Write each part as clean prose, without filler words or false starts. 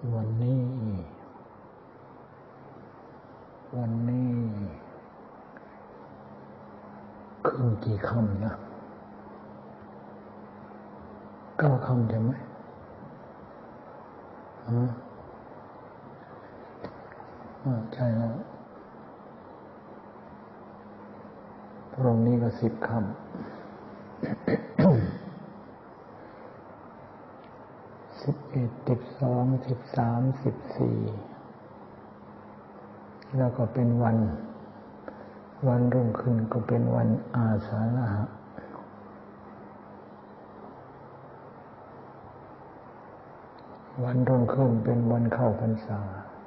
วันนี้ขึ้นกี่ค่ำนะ9 ค่ำใช่ไหมใช่แล้วพรุ่งนี้ก็10 ค่ำ11 12 13 14แล้วก็เป็นวันรุ่งขึ้นก็เป็นวันอาสาฬหะวันรุ่งขึ้นเป็นวันเข้าพรรษา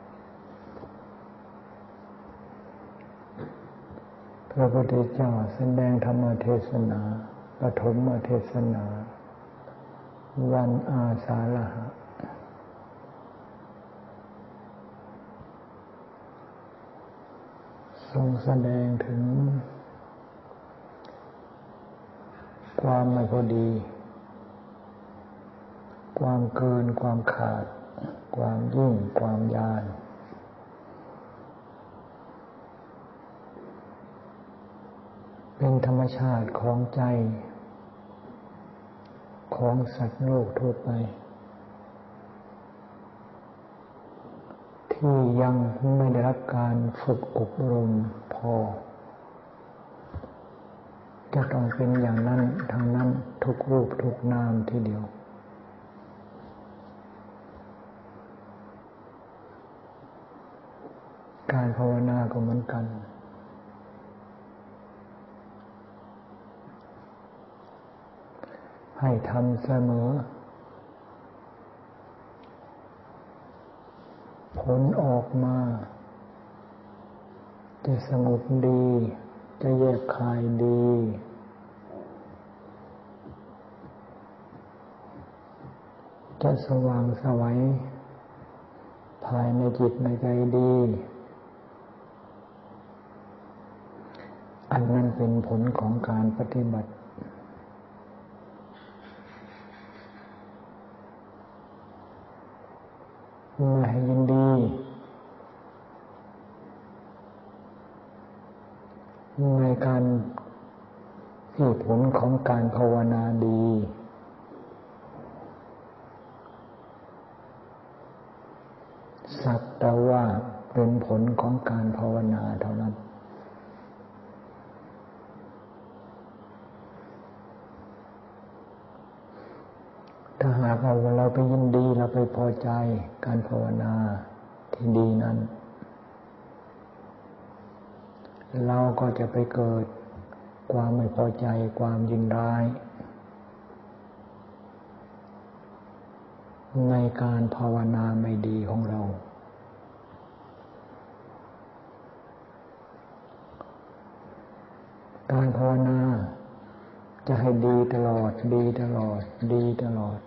พระพุทธเจ้าแสดงธรรมเทศนาปฐมเทศนาวันอาสาฬหะทรงแสดงถึงความไม่พอดีความเกินความขาดความยิ่งความยานเป็นธรรมชาติของใจของสัตว์โลกทั่วไปที่ยังไม่ได้รับการฝึกอบรมพอจะต้องเป็นอย่างนั้นทั้งนั้นทุกรูปทุกนามทีเดียวการภาวนาก็เหมือนกันให้ทำเสมอผลออกมาจะสงบดีจะแยกคายดีจะสว่างไสวภายในจิตในใจดีอันนั้นเป็นผลของการปฏิบัติไม่ให้ยินดีในการที่ผลของการภาวนาดีสักแต่ว่าเป็นผลของการภาวนาเท่านั้นถ้าหากว่าเราไปยินดีเราไปพอใจการภาวนาที่ดีนั้นเราก็จะไปเกิดความไม่พอใจความยินร้ายในการภาวนาไม่ดีของเราการภาวนาจะให้ดีตลอดดีตลอดดีตลอด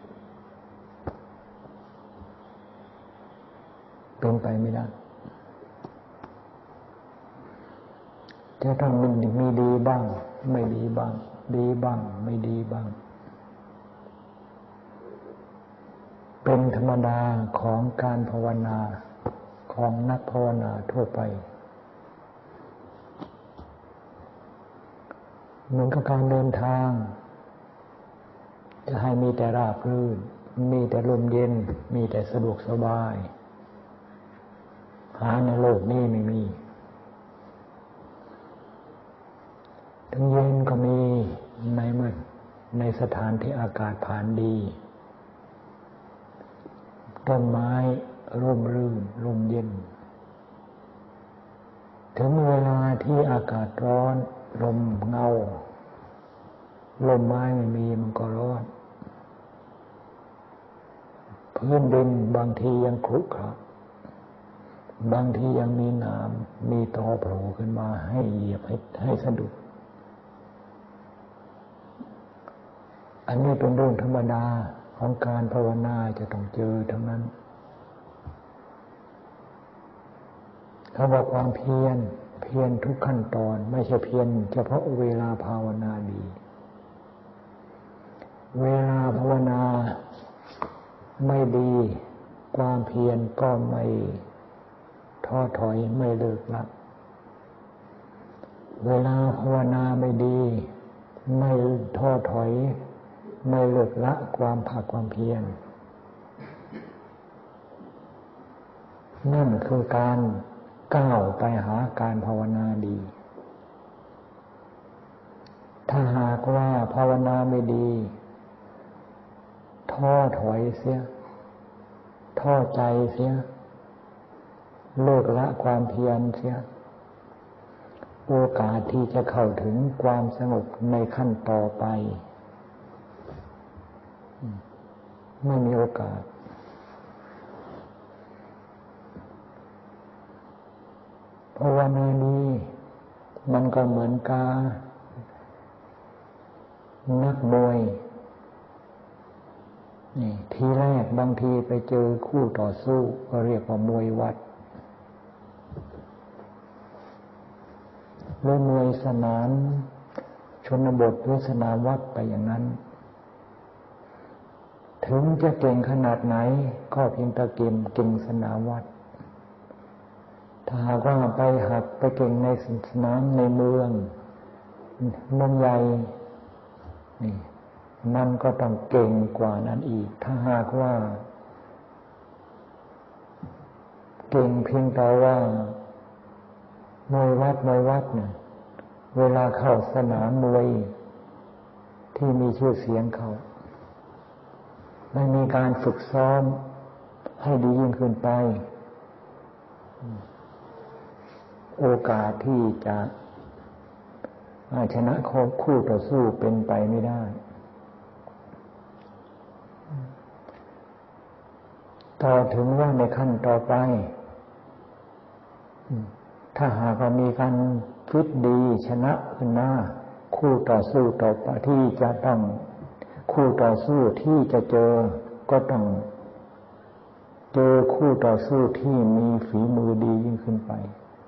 เป็นไปไม่ได้จะต้องมีดีบ้างไม่ดีบ้างดีบ้างไม่ดีบ้างเป็นธรรมดาของการภาวนาของนักภาวนาทั่วไปเหมือนกับการเดินทางจะให้มีแต่ราบรื่นมีแต่ลมเย็นมีแต่สะดวกสบายหาในโลกนี้ไม่มีทั้งเย็นก็มีในสถานที่อากาศผ่านดีต้นไม้ร่มรื่นลมเย็นถึงเวลาที่อากาศร้อนลมเงาลมไม้ไม่มีมันก็ร้อนพื้นดินบางทียังขรุขระบางทียังมีน้ำมีตอโผล่ขึ้นมาให้เหยียบให้สะดุดอันนี้เป็นเรื่องธรรมดาของการภาวนาจะต้องเจอทั้งนั้นเขาบอกความเพียรทุกขั้นตอนไม่ใช่เพียรเฉพาะเวลาภาวนาดีเวลาภาวนาไม่ดีความเพียรก็ไม่ท้อถอยไม่เลิกละเวลาภาวนาไม่ดีไม่ท้อถอยไม่เลิกละความภาคความเพียรนั่นคือการก้าวไปหาการภาวนาดีถ้าหากว่าภาวนาไม่ดีท้อถอยเสียท้อใจเสียเลิกละความเพียรเสียโอกาสที่จะเข้าถึงความสงบในขั้นต่อไปไม่มีโอกาสภาวนานี้มันก็เหมือนกานักมวยนี่ทีแรกบางทีไปเจอคู่ต่อสู้ก็เรียกว่ามวยวัดหรือมวยสนามชนบทหรือสนามวัดไปอย่างนั้นถึงจะเก่งขนาดไหนก็เพียงแต่เก่งสนามวัดถ้าหากว่าไปหัดไปเก่งในสนามในเมืองใหญ่นี่มันก็ต้องเก่งกว่านั้นอีกถ้าหากว่าเก่งเพียงแต่ว่ามวยวัดเนี่ยเวลาเข้าสนามมวยที่มีชื่อเสียงเขาไม่มีการฝึกซ้อมให้ดียิ่งขึ้นไปโอกาสที่จะชนะคู่ต่อสู้เป็นไปไม่ได้ต่อถึงว่าในขั้นต่อไปถ้าหากมีการฟิตดีชนะขึ้นมาคู่ต่อสู้ต่อไปที่จะต้องคู่ต่อสู้ที่จะเจอก็ต้องเจอคู่ต่อสู้ที่มีฝีมือดียิ่งขึ้นไป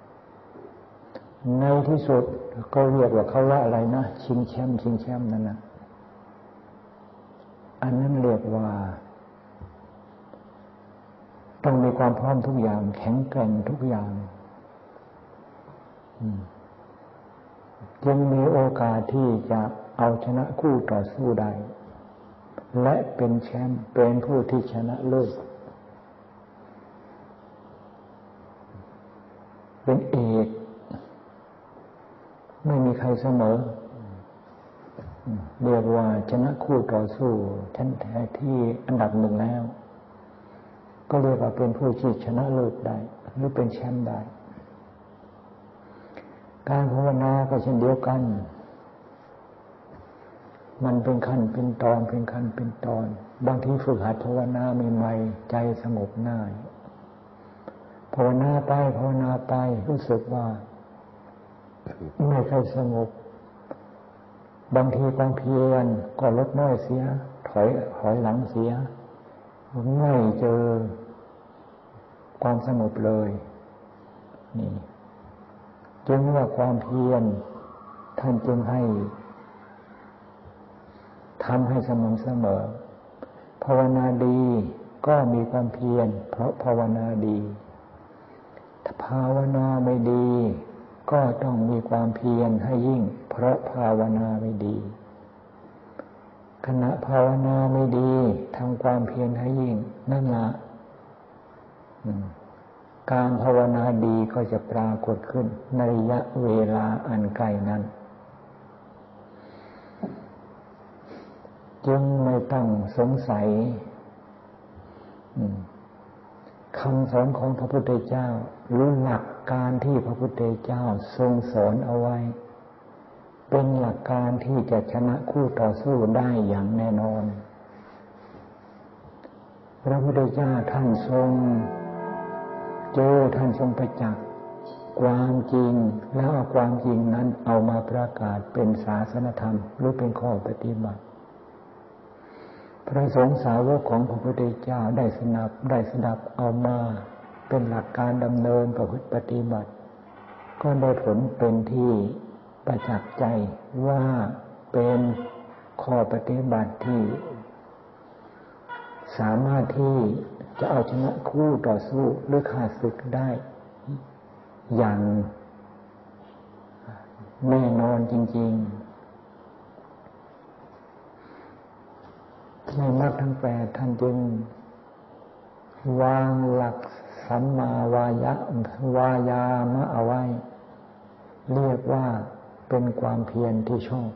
ในที่สุดก็เรียกว่าเขาว่าอะไรนะชิงแชมป์นั่นนะอันนั้นเรียกว่าต้องมีความพร้อมทุกอย่างแข็งแกร่งทุกอย่างจึงมีโอกาสที่จะเอาชนะคู่ต่อสู้ได้และเป็นแชมป์เป็นผู้ที่ชนะเลิศเป็นเอกไม่มีใครเสมอเรียกว่าชนะคู่ต่อสู้ชั้นแท้ที่อันดับหนึ่งแล้วก็เรียกว่าเป็นผู้ที่ชนะเลิศได้หรือเป็นแชมป์ได้การภาวนาก็เช่นเดียวกันมันเป็นขั้นเป็นตอนบางทีฝึกหัดภาวนาใหม่ๆใจสงบง่ายภาวนาไปรู้สึกว่าไม่ค่อยสงบบางทีความเพียรก็ลดน้อยเสียถอยหลังเสียไม่เจอความสงบเลยนี่จึงว่าความเพียรท่านจึงให้ทำให้สม่ำเสมอภาวนาดีก็มีความเพียรเพราะภาวนาดีถ้าภาวนาไม่ดีก็ต้องมีความเพียรให้ยิ่งเพราะภาวนาไม่ดีขณะภาวนาไม่ดีทำความเพียรให้ยิ่งนั่นละการภาวนาดีก็จะปรากฏขึ้นในระยะเวลาอันใกล้นั้นจึงไม่ต้องสงสัยคำสอนของพระพุทธเจ้าหรือหลักการที่พระพุทธเจ้าทรงสอนเอาไว้เป็นหลักการที่จะชนะคู่ต่อสู้ได้อย่างแน่นอนพระพุทธเจ้าท่านทรงประจักษ์ความจริงแล้วเอาความจริงนั้นเอามาประกาศเป็นศาสนธรรมหรือเป็นข้อปฏิบัติพระสงฆ์สาวกของพระพุทธเจ้าได้สดับเอามาเป็นหลักการดำเนินประพฤติปฏิบัติก็ได้ผลเป็นที่ประจักษ์ใจว่าเป็นข้อปฏิบัติที่สามารถที่จะเอาชนะคู่ต่อสู้หรือข้าศึกได้อย่างแน่นอนจริงๆในมรรคทั้งแปดท่านจึงวางหลักสัมมาวายามะเอาไว้เรียกว่าเป็นความเพียรที่ชอบ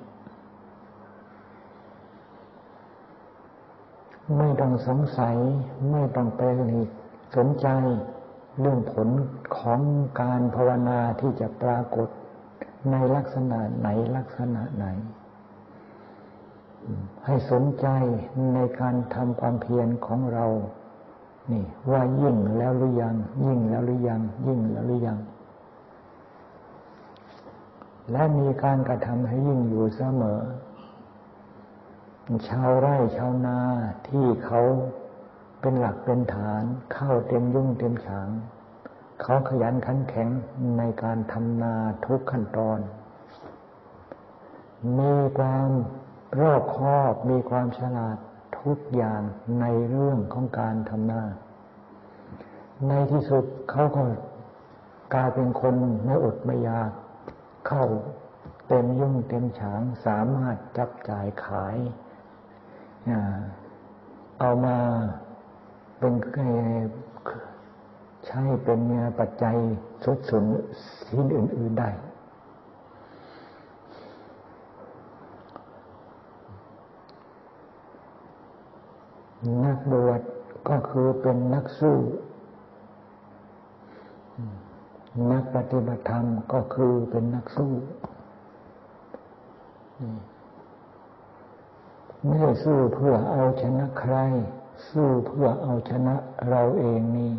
ไม่ต้องสงสัยไม่ต้องไปสนใจเรื่องผลของการภาวนาที่จะปรากฏในลักษณะไหนให้สนใจในการทำความเพียรของเรานี่ว่ายิ่งแล้วหรือยังยิ่งแล้วหรือยังยิ่งแล้วหรือยังและมีการกระทำให้ยิ่งอยู่เสมอชาวไร่ชาวนาที่เขาเป็นหลักเป็นฐานเข้าเต็มยุ่งเต็มฉางเขาขยันขันแข็งในการทำนาทุกขั้นตอนมีความรอบคอบมีความฉลาดทุกอย่างในเรื่องของการทำนาในที่สุดเขาก็กลายเป็นคนไม่อดไม่อยากเข้าเต็มยุ่งเต็มฉางสามารถจับจ่ายขายเอามาเป็นใช้เป็นปัจจัยสดสนชิ้นอื่นๆได้นักบวชก็คือเป็นนักสู้นักปฏิบัติธรรมก็คือเป็นนักสู้ไม่ได้สู้เพื่อเอาชนะใครสู้เพื่อเอาชนะเราเองนี่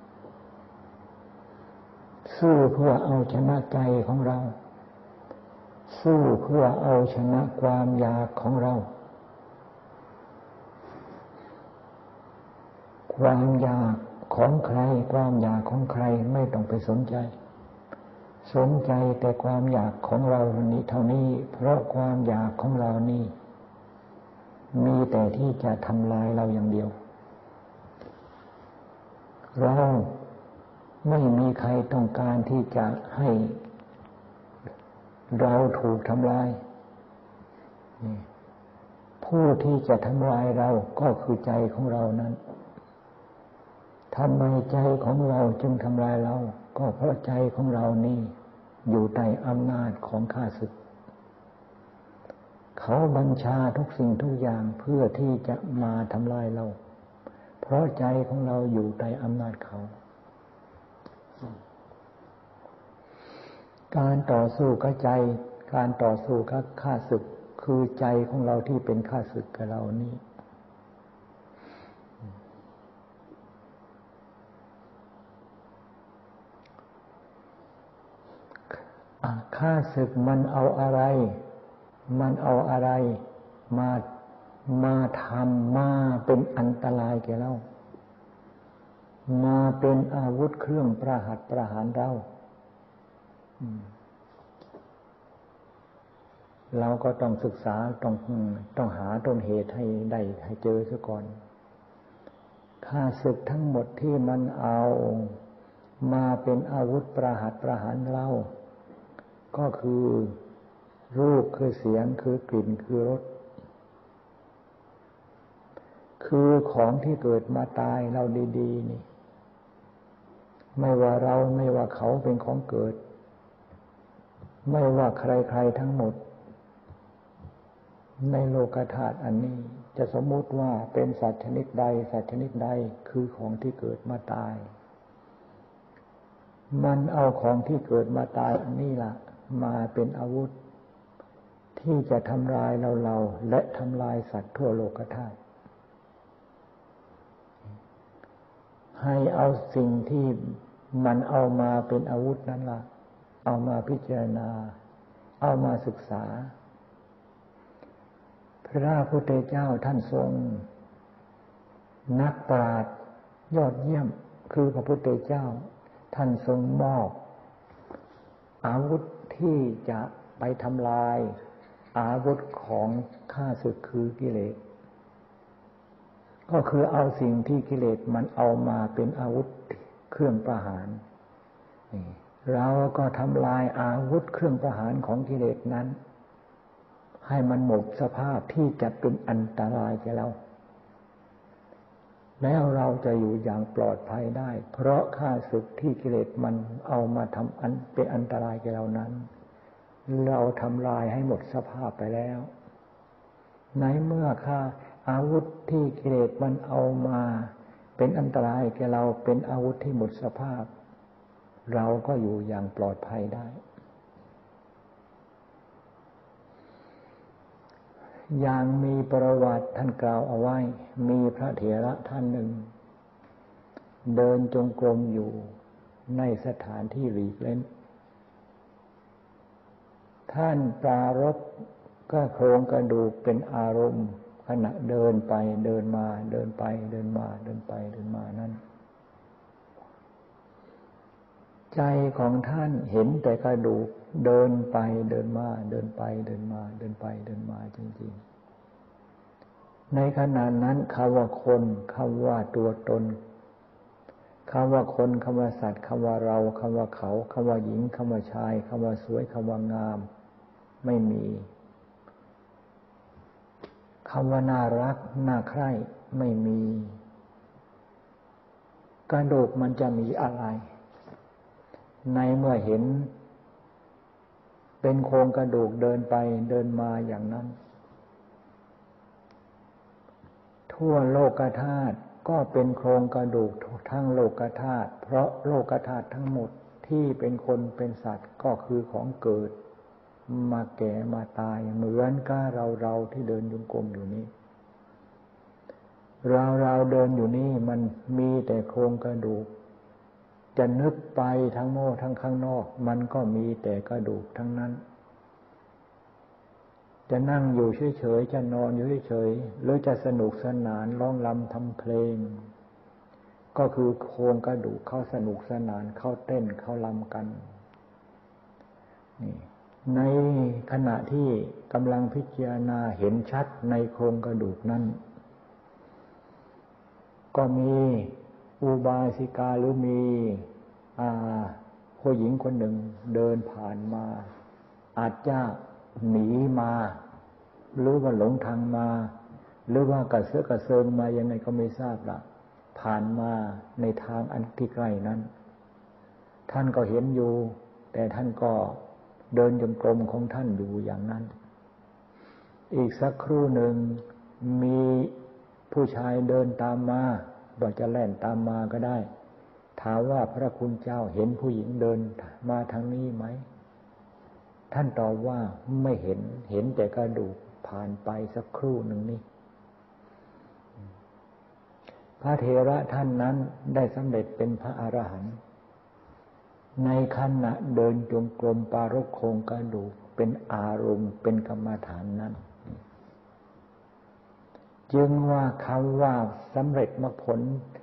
สู้เพื่อเอาชนะใจของเราสู้เพื่อเอาชนะความอยากของเราความอยากของใครความอยากของใครไม่ต้องไปสนใจแต่ความอยากของเรานี้เท่านี้เพราะความอยากของเรานี่มีแต่ที่จะทำลายเราอย่างเดียวเราไม่มีใครต้องการที่จะให้เราถูกทำลายผู้ที่จะทำลายเราก็คือใจของเรานั้นทำไมใจของเราจึงทำลายเราก็เพราะใจของเรานี่อยู่ใต้อำนาจของข้าศึกเขาบัญชาทุกสิ่งทุกอย่างเพื่อที่จะมาทำลายเราเพราะใจของเราอยู่ใต้อำนาจเขาการต่อสู้กับใจการต่อสู้กับข้าศึกคือใจของเราที่เป็นข้าศึกกับเรานี่ข้าศึกมันเอาอะไรมาทำมาเป็นอันตรายแก่เรามาเป็นอาวุธเครื่องประหัตประหารเราก็ต้องศึกษาต้องหาต้นเหตุให้ได้ให้เจอซะก่อนข้าศึกทั้งหมดที่มันเอามาเป็นอาวุธประหัตประหารเราก็คือรูปคือเสียงคือกลิ่นคือรสคือของที่เกิดมาตายเราดีๆนี่ไม่ว่าเราไม่ว่าเขาเป็นของเกิดไม่ว่าใครๆทั้งหมดในโลกธาตุอันนี้จะสมมุติว่าเป็นสัตว์ชนิดใดคือของที่เกิดมาตายมันเอาของที่เกิดมาตายอันนี้ล่ะมาเป็นอาวุธที่จะทำลายเราและทำลายสัตว์ทั่วโลกธาตุให้เอาสิ่งที่มันเอามาเป็นอาวุธนั้นล่ะเอามาพิจารณาเอามาศึกษาพระพุทธเจ้าท่านทรงนักปราชญ์ยอดเยี่ยมคือพระพุทธเจ้าท่านทรงมอบอาวุธที่จะไปทำลายอาวุธของข้าศึกคือกิเลสก็คือเอาสิ่งที่กิเลสมันเอามาเป็นอาวุธเครื่องประหารเราก็ทำลายอาวุธเครื่องประหารของกิเลสนั้นให้มันหมดสภาพที่จะเป็นอันตรายแก่เราแล้วเราจะอยู่อย่างปลอดภัยได้เพราะข้าศึกที่กิเลสมันเอามาทำเป็นอันตรายแก่เรานั้นเราทำลายให้หมดสภาพไปแล้วในเมื่ออาวุธที่กิเลสมันเอามาเป็นอันตรายแก่เราเป็นอาวุธที่หมดสภาพเราก็อยู่อย่างปลอดภัยได้อย่างมีประวัติท่านกล่าวเอาไว้มีพระเถระท่านหนึ่งเดินจงกรมอยู่ในสถานที่หลีกเล่นท่านปรารภก็โครงกระดูกเป็นอารมณ์ขณะเดินไปเดินมาเดินไปเดินมาเดินไปเดินมานั้นใจของท่านเห็นแต่กระดูกเดินไปเดินมาเดินไปเดินมาเดินไปเดินมาจริงๆในขณะนั้นคำว่าคนคำว่าตัวตนคำว่าคนคำว่าสัตว์คำว่าเราคำว่าเขาคำว่าหญิงคำว่าชายคำว่าสวยคำว่างามไม่มีคำว่าน่ารักน่าใคร่ไม่มีกระดูกมันจะมีอะไรในเมื่อเห็นเป็นโครงกระดูกเดินไปเดินมาอย่างนั้นทั่วโลกธาตุก็เป็นโครงกระดูกทั้งโลกธาตุเพราะโลกธาตุทั้งหมดที่เป็นคนเป็นสัตว์ก็คือของเกิดมาแก่มาตายเหมือนกับเราที่เดินจงกรมอยู่นี้เราเดินอยู่นี่มันมีแต่โครงกระดูกจะนึกไปทั้งโน้ทั้งข้างนอกมันก็มีแต่กระดูกทั้งนั้นจะนั่งอยู่เฉยๆจะนอนอยู่เฉยๆหรือจะสนุกสนานร้องรำทำเพลงก็คือโครงกระดูกเขาสนุกสนานเขาเต้นเขารำกันนี่ในขณะที่กำลังพิจารณาเห็นชัดในโครงกระดูกนั้นก็มีอุบาสิกาหรือมีผู้หญิงคนหนึ่งเดินผ่านมาอาจจะหนีมาหรือว่าหลงทางมาหรือว่ากระเสือกกระเซิงมายังไงก็ไม่ทราบล่ะผ่านมาในทางอันที่ใกล้นั้นท่านก็เห็นอยู่แต่ท่านก็เดินจงกรมของท่านอยู่อย่างนั้นอีกสักครู่หนึ่งมีผู้ชายเดินตามมาบอกจะแล่นตามมาก็ได้ถามว่าพระคุณเจ้าเห็นผู้หญิงเดินมาทางนี้ไหมท่านตอบว่าไม่เห็นแต่กระดูกผ่านไปสักครู่หนึ่งนี่พระเถระท่านนั้นได้สำเร็จเป็นพระอรหันต์ในขณะเดินจงกรมปารภโครงกระดูกเป็นอารมณ์เป็นกรรมฐานนั้นจึงว่าคำว่าสำเร็จมรรคผล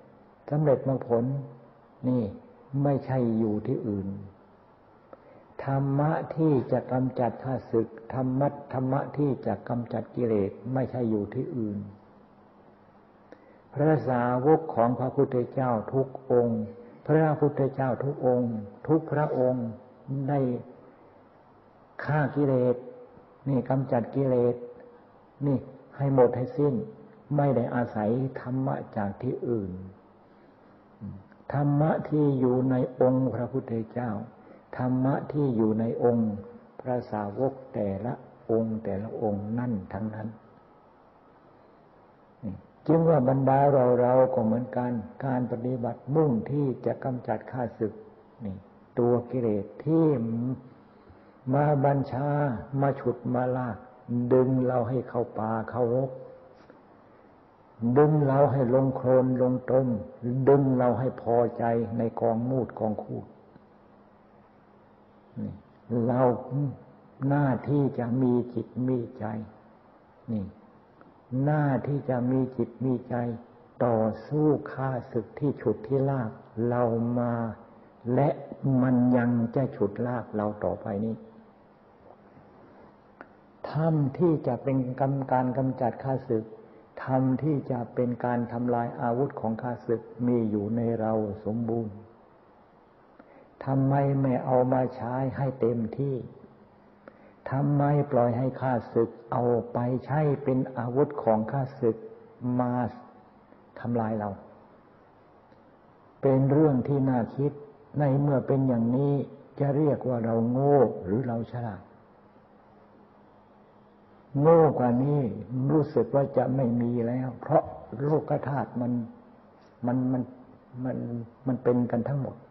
นี่ไม่ใช่อยู่ที่อื่นธรรมะที่จะกำจัดข้าศึกธรรมะที่จะกำจัดกิเลสไม่ใช่อยู่ที่อื่นพระสาวกของพระพุทธเจ้าทุกองค์พระพุทธเจ้าทุกองค์ทุกพระองค์ได้ฆ่ากิเลสนี่กำจัดกิเลสนี่ให้หมดให้สิ้นไม่ได้อาศัยธรรมะจากที่อื่นธรรมะที่อยู่ในองค์พระพุทธเจ้าธรรมะที่อยู่ในองค์พระสาวกแต่ละองค์นั่นทั้งนั้นจึงว่าบรรดาเราก็เหมือนกันการปฏิบัติมุ่งที่จะกำจัดข้าศึกนี่ตัวกิเลสที่มาบัญชามาฉุดมาลากดึงเราให้เข้าป่าเข้ารกดึงเราให้ลงโคลนลงตมดึงเราให้พอใจในกองมูดกองคูดเราหน้าที่จะมีจิตมีใจนี่หน้าที่จะมีจิตมีใจต่อสู้ข้าศึกที่ฉุดที่ลากเรามาและมันยังจะฉุดลากเราต่อไปนี้ธรรมที่จะเป็นการกำจัดข้าศึกธรรมที่จะเป็นการทำลายอาวุธของข้าศึกมีอยู่ในเราสมบูรณ์ทำไมไม่เอามาใช้ให้เต็มที่ทำไมปล่อยให้ข้าศึกเอาไปใช้เป็นอาวุธของข้าศึกมาทำลายเราเป็นเรื่องที่น่าคิดในเมื่อเป็นอย่างนี้จะเรียกว่าเราโง่หรือเราฉลาดโง่กว่านี้รู้สึกว่าจะไม่มีแล้วเพราะโลกธาตุมันเป็นกันทั้งหมด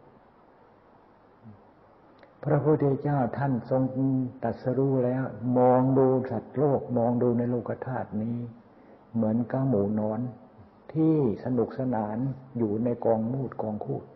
พระพุทธเจ้าท่านทรงตรัสรู้แล้วมองดูสัตว์โลกมองดูในโลกธาตุนี้เหมือนกับหมูนอนที่สนุกสนานอยู่ในกองมูดกองคูด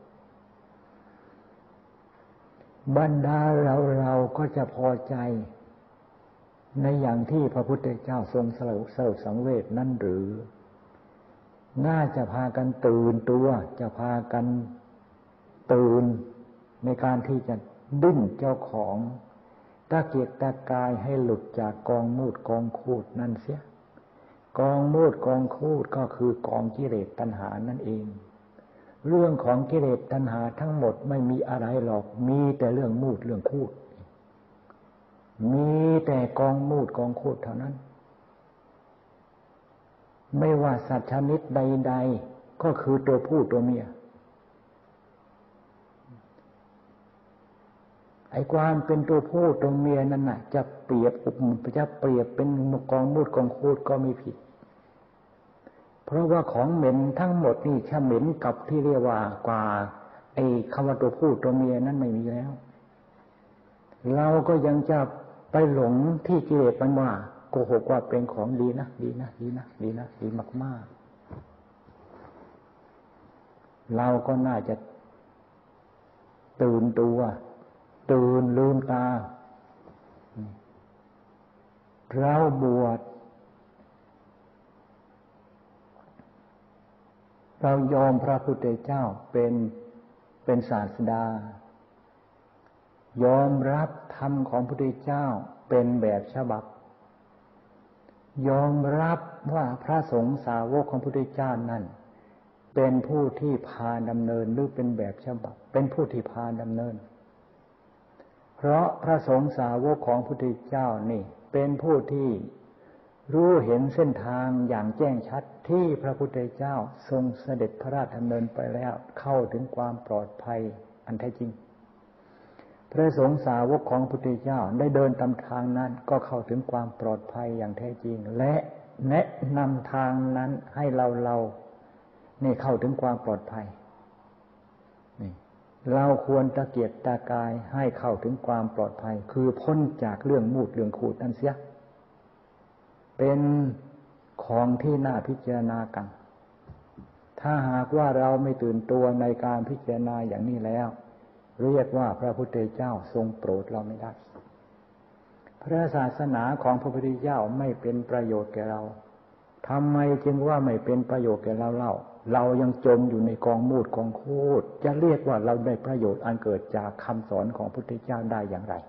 บรรดาเราก็จะพอใจในอย่างที่พระพุทธเจ้าทรงสละสังเวชนั่นหรือน่าจะพากันตื่นตัวจะพากันตื่นในการที่จะดิ้นเจ้าของตะเกียกตะกายให้หลุดจากกองมูดกองคูดนั่นเสียกองมูดกองคูดก็คือกองกิเลสตัณหานั่นเองเรื่องของกิเลสตัณหาทั้งหมดไม่มีอะไรหรอกมีแต่เรื่องมูดเรื่องคูดมีแต่กองมูดกองคูดเท่านั้นไม่ว่าสัตว์ชนิดใดๆก็คือตัวผู้ตัวเมียไอ้ความเป็นตัวผู้ตัวเมียนั่นน่ะจะเปรียบเป็นกองมูดกองคูดก็ไม่ผิดเพราะว่าของเหม็นทั้งหมดนี่ถ้าเหม็นกับที่เรียกว่ากว่าไอ้คำว่าตัวผู้ตัวเมียนั้นไม่มีแล้วเราก็ยังจะไปหลงที่กิเลสมันว่าโกหกว่าเป็นของดีนะดีมากๆเราก็น่าจะตื่นตัวตื่นลืมตาเราบวชเรายอมพระพุทธเจ้าเป็นศาสดายอมรับธรรมของพระพุทธเจ้าเป็นแบบฉบับยอมรับว่าพระสงฆ์สาวกของพระพุทธเจ้านั้นเป็นผู้ที่พาดำเนินหรือเป็นแบบฉบับเป็นผู้ที่พาดำเนินเพราะพระสงฆ์สาวกของพระพุทธเจ้านี่เป็นผู้ที่รู้เห็นเส้นทางอย่างแจ้งชัดที่พระพุทธเจ้าทรงเสด็จพระราชดำเนินไปแล้วเข้าถึงความปลอดภัยอันแท้จริงพระสงฆ์สาวกของพระพุทธเจ้าได้เดินตามทางนั้นก็เข้าถึงความปลอดภัยอย่างแท้จริงและแนะนำทางนั้นให้เรานี่เข้าถึงความปลอดภัยนี่เราควรตะเกียกตะกายให้เข้าถึงความปลอดภัยคือพ้นจากเรื่องมูดเรื่องคูดนั่นเสียเป็นของที่น่าพิจารณากันถ้าหากว่าเราไม่ตื่นตัวในการพิจารณาอย่างนี้แล้วเรียกว่าพระพุทธเจ้าทรงโปรดเราไม่ได้พระศาสนาของพระพุทธเจ้าไม่เป็นประโยชน์แก่เราทำไมจึงว่าไม่เป็นประโยชน์แก่เราเรายังจมอยู่ในกองมูดกองคูดจะเรียกว่าเราได้ประโยชน์อันเกิดจากคำสอนของพระพุทธเจ้าได้อย่างไร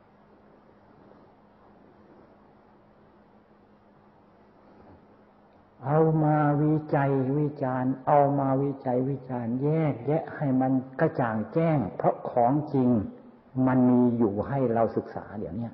เอามาวิจัยวิจารณ์เอามาวิจัยวิจารณ์แยกแยะให้มันกระจ่างแจ้งเพราะของจริงมันมีอยู่ให้เราศึกษาเดี๋ยวนี้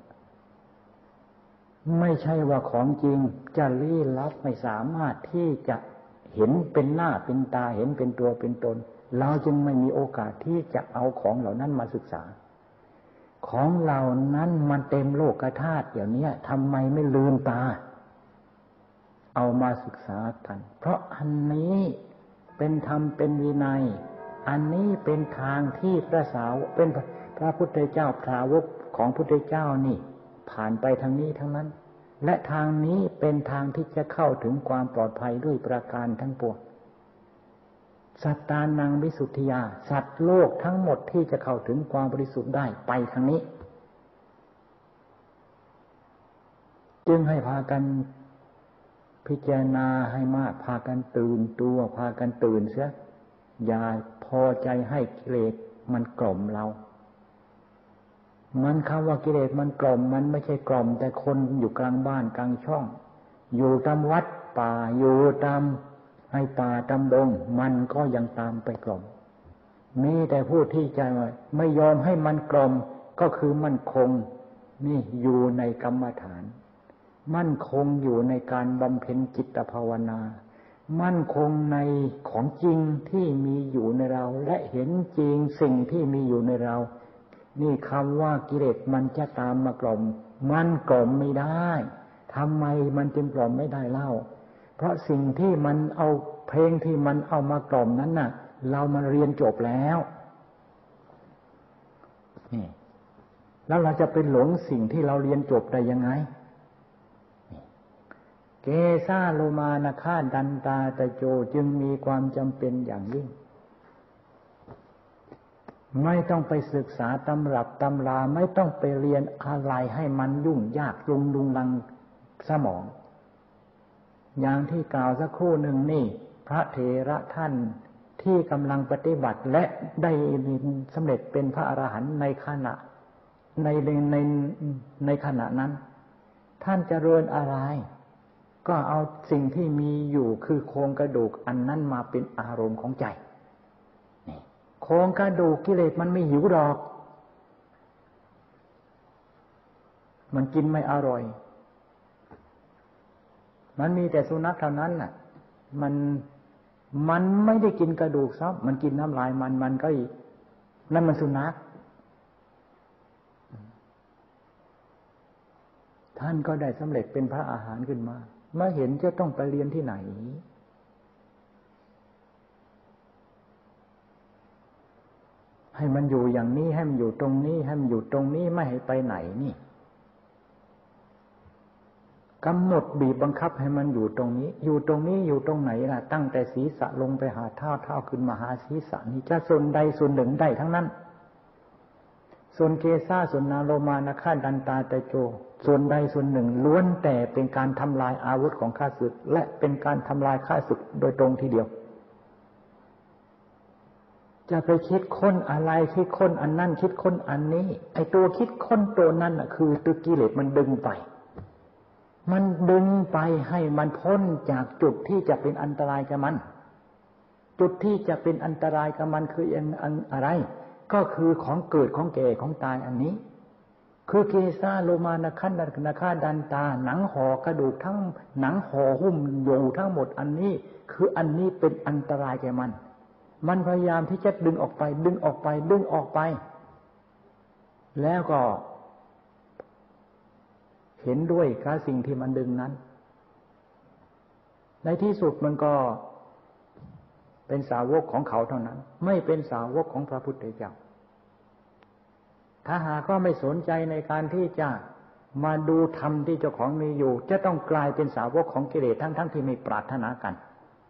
ไม่ใช่ว่าของจริงจะลี้ลับไม่สามารถที่จะเห็นเป็นหน้าเป็นตาเห็นเป็นตัวเป็นตนเราจึงไม่มีโอกาสที่จะเอาของเหล่านั้นมาศึกษาของเหล่านั้นมันเต็มโลกธาตุเดี๋ยวนี้ทำไมไม่ลืมตาเอามาศึกษากันเพราะอันนี้เป็นธรรมเป็นวินัยอันนี้เป็นทางที่พระสาวกเป็นพระพุทธเจ้าสาวกของพุทธเจ้านี่ผ่านไปทางนี้ทั้งนั้นและทางนี้เป็นทางที่จะเข้าถึงความปลอดภัยด้วยประการทั้งปวงสัตตานังวิสุทธิยาสัตว์โลกทั้งหมดที่จะเข้าถึงความบริสุทธิ์ได้ไปทางนี้จึงให้พากันพิจารณาให้มากพากันตื่นตัวพากันตื่นเสียอย่าพอใจให้กิเลสมันกล่อมเรามันคำว่ากิเลสมันกล่อมมันไม่ใช่กล่อมแต่คนอยู่กลางบ้านกลางช่องอยู่ตามวัดป่าอยู่ตามให้ป่าตามดงมันก็ยังตามไปกล่อมมีแต่ผู้ที่จะไม่ยอมให้มันกล่อมก็คือมั่นคงนี่อยู่ในกรรมฐานมั่นคงอยู่ในการบำเพ็ญจิตภาวนามั่นคงในของจริงที่มีอยู่ในเราและเห็นจริงสิ่งที่มีอยู่ในเรานี่คำว่ากิเลสมันจะตามมากล่อมมันกล่อมไม่ได้ทำไมมันจึงกล่อมไม่ได้เล่าเพราะสิ่งที่มันเอาเพลงที่มันเอามากล่อมนั้นน่ะเรามาเรียนจบแล้วนี่แล้วเราจะไปหลงสิ่งที่เราเรียนจบได้ยังไงเกสาโลมานะฆาดันตาตะโจจึงมีความจำเป็นอย่างยิ่งไม่ต้องไปศึกษาตำรับตำราไม่ต้องไปเรียนอะไรให้มันยุ่งยากลุงลังสมองอย่างที่กล่าวสักครู่หนึ่งนี่พระเถระท่านที่กำลังปฏิบัติและได้สำเร็จเป็นพระอรหันต์ในขณะในขณะนั้นท่านเจริญอะไรก็เอาสิ่งที่มีอยู่คือโครงกระดูกอันนั้นมาเป็นอารมณ์ของใจนี่โครงกระดูกกิเลสมันไม่หิวหรอกมันกินไม่อร่อยมันมีแต่สุนัขเท่านั้นน่ะมันไม่ได้กินกระดูกซับมันกินน้ำลายมันก็อีกนั่นมันสุนัขท่านก็ได้สำเร็จเป็นพระอาหารขึ้นมาเมื่อเห็นจะต้องไปเรียนที่ไหนให้มันอยู่อย่างนี้ให้มันอยู่ตรงนี้ให้มันอยู่ตรงนี้ไม่ให้ไปไหนนี่กำหนดบีบบังคับให้มันอยู่ตรงนี้อยู่ตรงนี้อยู่ตรงไหนล่ะตั้งแต่ศีรษะลงไปหาเท้าขึ้นมาหาศีรษะนี่จะส่วนใดส่วนหนึ่งได้ทั้งนั้นส่วนเกสาส่วนนาโลมานะฆาดันตาตะโจส่วนใดส่วนหนึ่งล้วนแต่เป็นการทำลายอาวุธของข้าศึกและเป็นการทำลายข้าศึกโดยตรงทีเดียวจะไปคิดค้นอะไรคิดค้นอันนั้นคิดค้นอันนี้ไอ้ตัวคิดค้นตัวนั้นน่ะคือตัวกิเลสมันดึงไปให้มันพ้นจากจุดที่จะเป็นอันตรายกับมันจุดที่จะเป็นอันตรายกับมันคืออะไรก็คือของเกิดของแก่ของตายอันนี้คือเกสาโลมานะฆาดันตาหนังห่อกระดูกทั้งหนังห่อหุ้มอยู่ทั้งหมดอันนี้คืออันนี้เป็นอันตรายแก่มันพยายามที่จะดึงออกไปแล้วก็เห็นด้วยกับสิ่งที่มันดึงนั้นในที่สุดมันก็เป็นสาวกของเขาเท่านั้นไม่เป็นสาวกของพระพุทธเจ้าถ้าหากก็ไม่สนใจในการที่จะมาดูธรรมที่เจ้าของมีอยู่จะต้องกลายเป็นสาวกของกิเลสทั้งที่ไม่ปรารถนากัน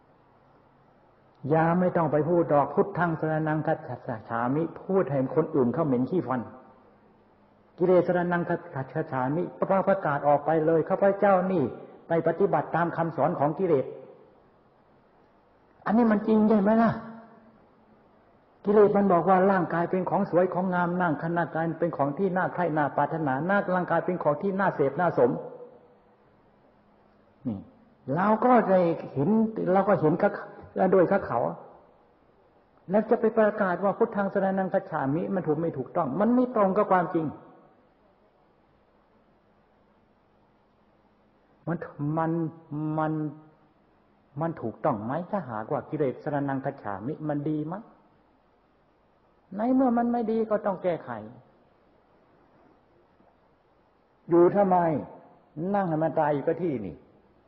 อย่าไม่ต้องไปพูดดอกพุทธังสรณังคัจฉามิพูดให้คนอื่นเขาเหม็นขี้ฟันกิเลสสรณังคัจฉามิประกาศออกไปเลยข้าพเจ้านี่ไปปฏิบัติตามคำสอนของกิเลสอันนี้มันจริงใช่ไหมล่ะกิเลสมันบอกว่าร่างกายเป็นของสวยของงามนั่งขณะกายเป็นของที่น่าใคร่น่าปรารถนาร่างกายเป็นของที่น่าเสพน่าสมนี่เราก็เห็นด้วยกับเขาแล้วจะไปประกาศว่าพุทธังสรณังคัจฉามิมันถูกไม่ถูกต้องมันไม่ตรงกับความจริงมันถูกต้องไหมถ้าหากว่ากิเลสสรณังคัจฉามิมันดีไหมในเมื่อมันไม่ดีก็ต้องแก้ไขอยู่ทำไมนั่งให้มันตายอยู่กับที่นี่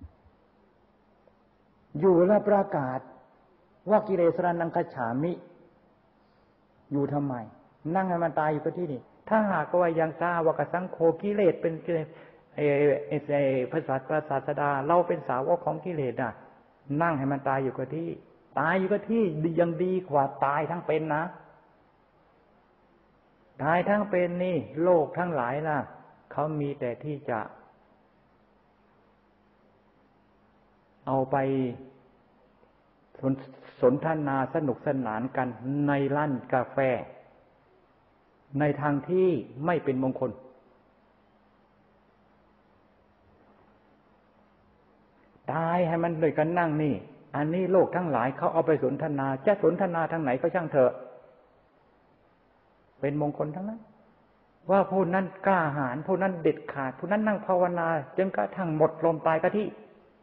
อยู่แล้วประกาศว่ากิเลสสรณังคัจฉามิอยู่ทำไมนั่งให้มันตายอยู่กับที่นี่ถ้าหากว่ายังทราบว่ากสังโฆกิเลสเป็นพระศาสดาเราเป็นสาวกของกิเลสน่ะนั่งให้มันตายอยู่กับที่ตายอยู่กับที่ยังดีกว่าตายทั้งเป็นนะตายทั้งเป็นนี่โลกทั้งหลายล่ะเขามีแต่ที่จะเอาไปสนทนาสนุกสนานกันในร้านกาแฟในทางที่ไม่เป็นมงคลตายให้มันเลยกันนั่งนี่อันนี้โลกทั้งหลายเขาเอาไปสนทนาจะสนทนาทางไหนก็ช่างเถอะเป็นมงคลทั้งนั้นว่าผู้นั้นกล้าหาญผู้นั้นเด็ดขาดผู้นั้นนั่งภาวนาจนกระทั่งหมดลมตายกะที่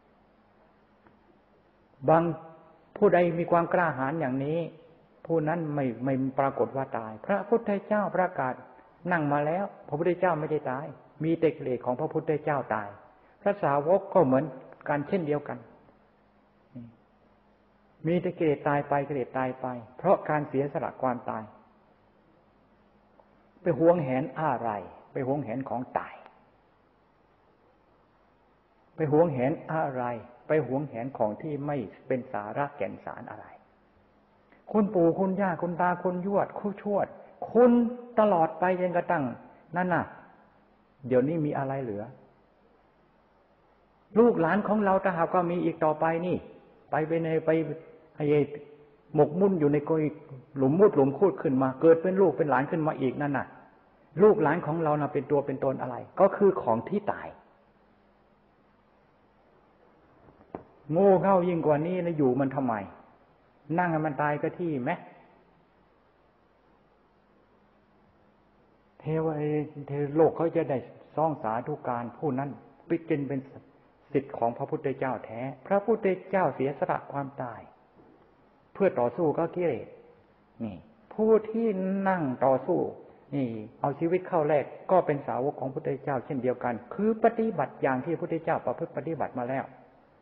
บางผู้ใดมีความกล้าหาญอย่างนี้ผู้นั้นไม่ปรากฏว่าตายพระพุทธเจ้าประกาศนั่งมาแล้วพระพุทธเจ้าไม่ได้ตายมีแต่กิเลสของพระพุทธเจ้าตายพระสาวกก็เหมือนกันเช่นเดียวกันมีแต่กิเลสตายไปกิเลสตายไปเพราะการเสียสละความตายไปหวงแหนอะไรไปหวงแหนของตายไปหวงแหนอะไรไปหวงแหนของที่ไม่เป็นสาระแก่นสารอะไรคุณปู่คุณย่าคุณตาคุณยวดคู่ชวดคุณตลอดไปจนกระทั่งนั่นน่ะเดี๋ยวนี้มีอะไรเหลือลูกหลานของเราถ้าหากว่ามีอีกต่อไปนี่ไปหมกมุ่นอยู่ในกอยหลุมมุดหลุมคูดขึ้นมาเกิดเป็นลูกเป็นหลานขึ้นมาอีกนั่นน่ะลูกหลานของเราน่ะเป็นตัวเป็นตนอะไรก็คือของที่ตายโง่เง่ายิ่งกว่านี้แล้วอยู่มันทำไมนั่งให้มันตายก็ที่ไหมเทโลกเขาจะได้ซ่องสาธุการผู้นั้นเป็นสิทธิ์ของพระพุทธเจ้าแท้พระพุทธเจ้าเสียสละความตายเพื่อต่อสู้กับกิเลสนี่ผู้ที่นั่งต่อสู้นี่เอาชีวิตเข้าแลกก็เป็นสาวกของพระพุทธเจ้าเช่นเดียวกันคือปฏิบัติอย่างที่พระพุทธเจ้าประพฤติปฏิบัติมาแล้ว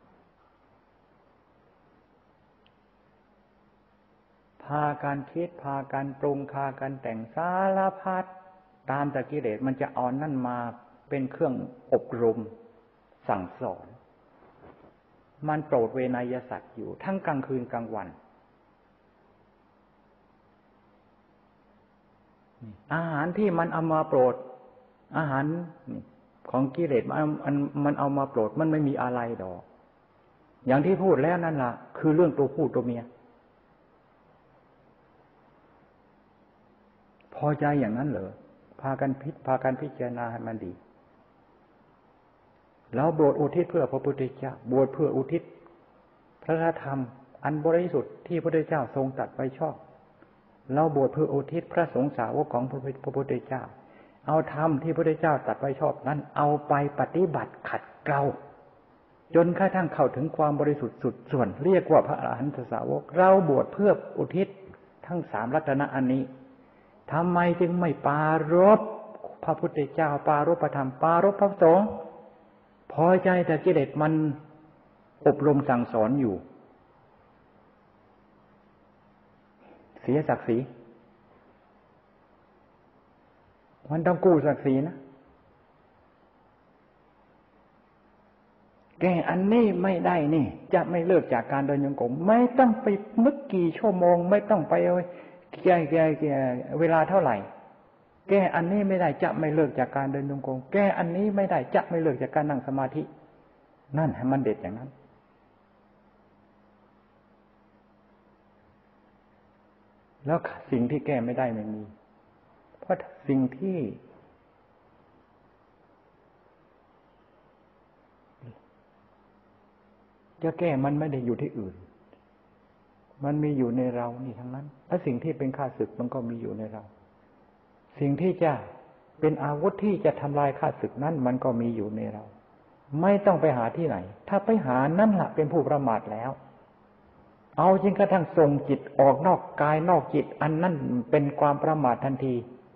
พากันคิดพากันปรุงพากันแต่งสารพัดตามแต่กิเลสมันจะเอานั่นมาเป็นเครื่องอบรมสั่งสอนมันโปรดเวนยสัตว์อยู่ทั้งกลางคืนกลางวันอาหารที่มันเอามาโปรดอาหารของกิเลสมันเอามาโปรดมันไม่มีอะไรดอกอย่างที่พูดแล้วนั่นล่ะคือเรื่องตัวผู้ตัวเมียพอใจอย่างนั้นเหรอพากันพิจารณาให้มันดีเราบวชอุทิศเพื่อพระพุทธเจ้าบวชเพื่ออุทิศพระธรรมอันบริสุทธิ์ที่พระพุทธเจ้าทรงตรัสไว้ชอบเราบวชเพื่ออุทิศพระสงฆ์สาวกของพระพุทธเจ้าเอาธรรมที่พระพุทธเจ้าตรัสไว้ชอบนั้นเอาไปปฏิบัติขัดเกลาจนกระทั่งเข้าถึงความบริสุทธิ์สุดส่วนเรียกว่าพระอรหันตสาวกเราบวชเพื่ออุทิศทั้ง3รัตนะอันนี้ทำไมจึงไม่ปรารภพระพุทธเจ้าปรารภพระธรรมปรารภพพระสงฆ์พอใจแต่กิเลสมันอบรมสั่งสอนอยู่เสียศักดิ์ศรีมันต้องกู้ศักดิ์ศรีนะแกอันนี้ไม่ได้นี่จะไม่เลิกจากการเดินจงกรมไม่ต้องไปนึกกี่ชั่วโมงไม่ต้องไปแกเวลาเท่าไหร่แก้อันนี้ไม่ได้จะไม่เลิกจากการเดินจงกรมแก้อันนี้ไม่ได้จะไม่เลิกจากการนั่งสมาธินั่นให้มันเด็ดอย่างนั้นแล้วสิ่งที่แก้ไม่ได้ไม่มีเพราะสิ่งที่จะแก้มันไม่ได้อยู่ที่อื่นมันมีอยู่ในเรานี่ทั้งนั้นและสิ่งที่เป็นข้าศึกมันก็มีอยู่ในเราสิ่งที่จะเป็นอาวุธที่จะทำลายข้าศึกนั้นมันก็มีอยู่ในเราไม่ต้องไปหาที่ไหนถ้าไปหานั่นแหละเป็นผู้ประมาทแล้วเอาจริงกระทั่งส่งจิตออกนอกกายนอกจิตอันนั้นเป็นความประมาททันที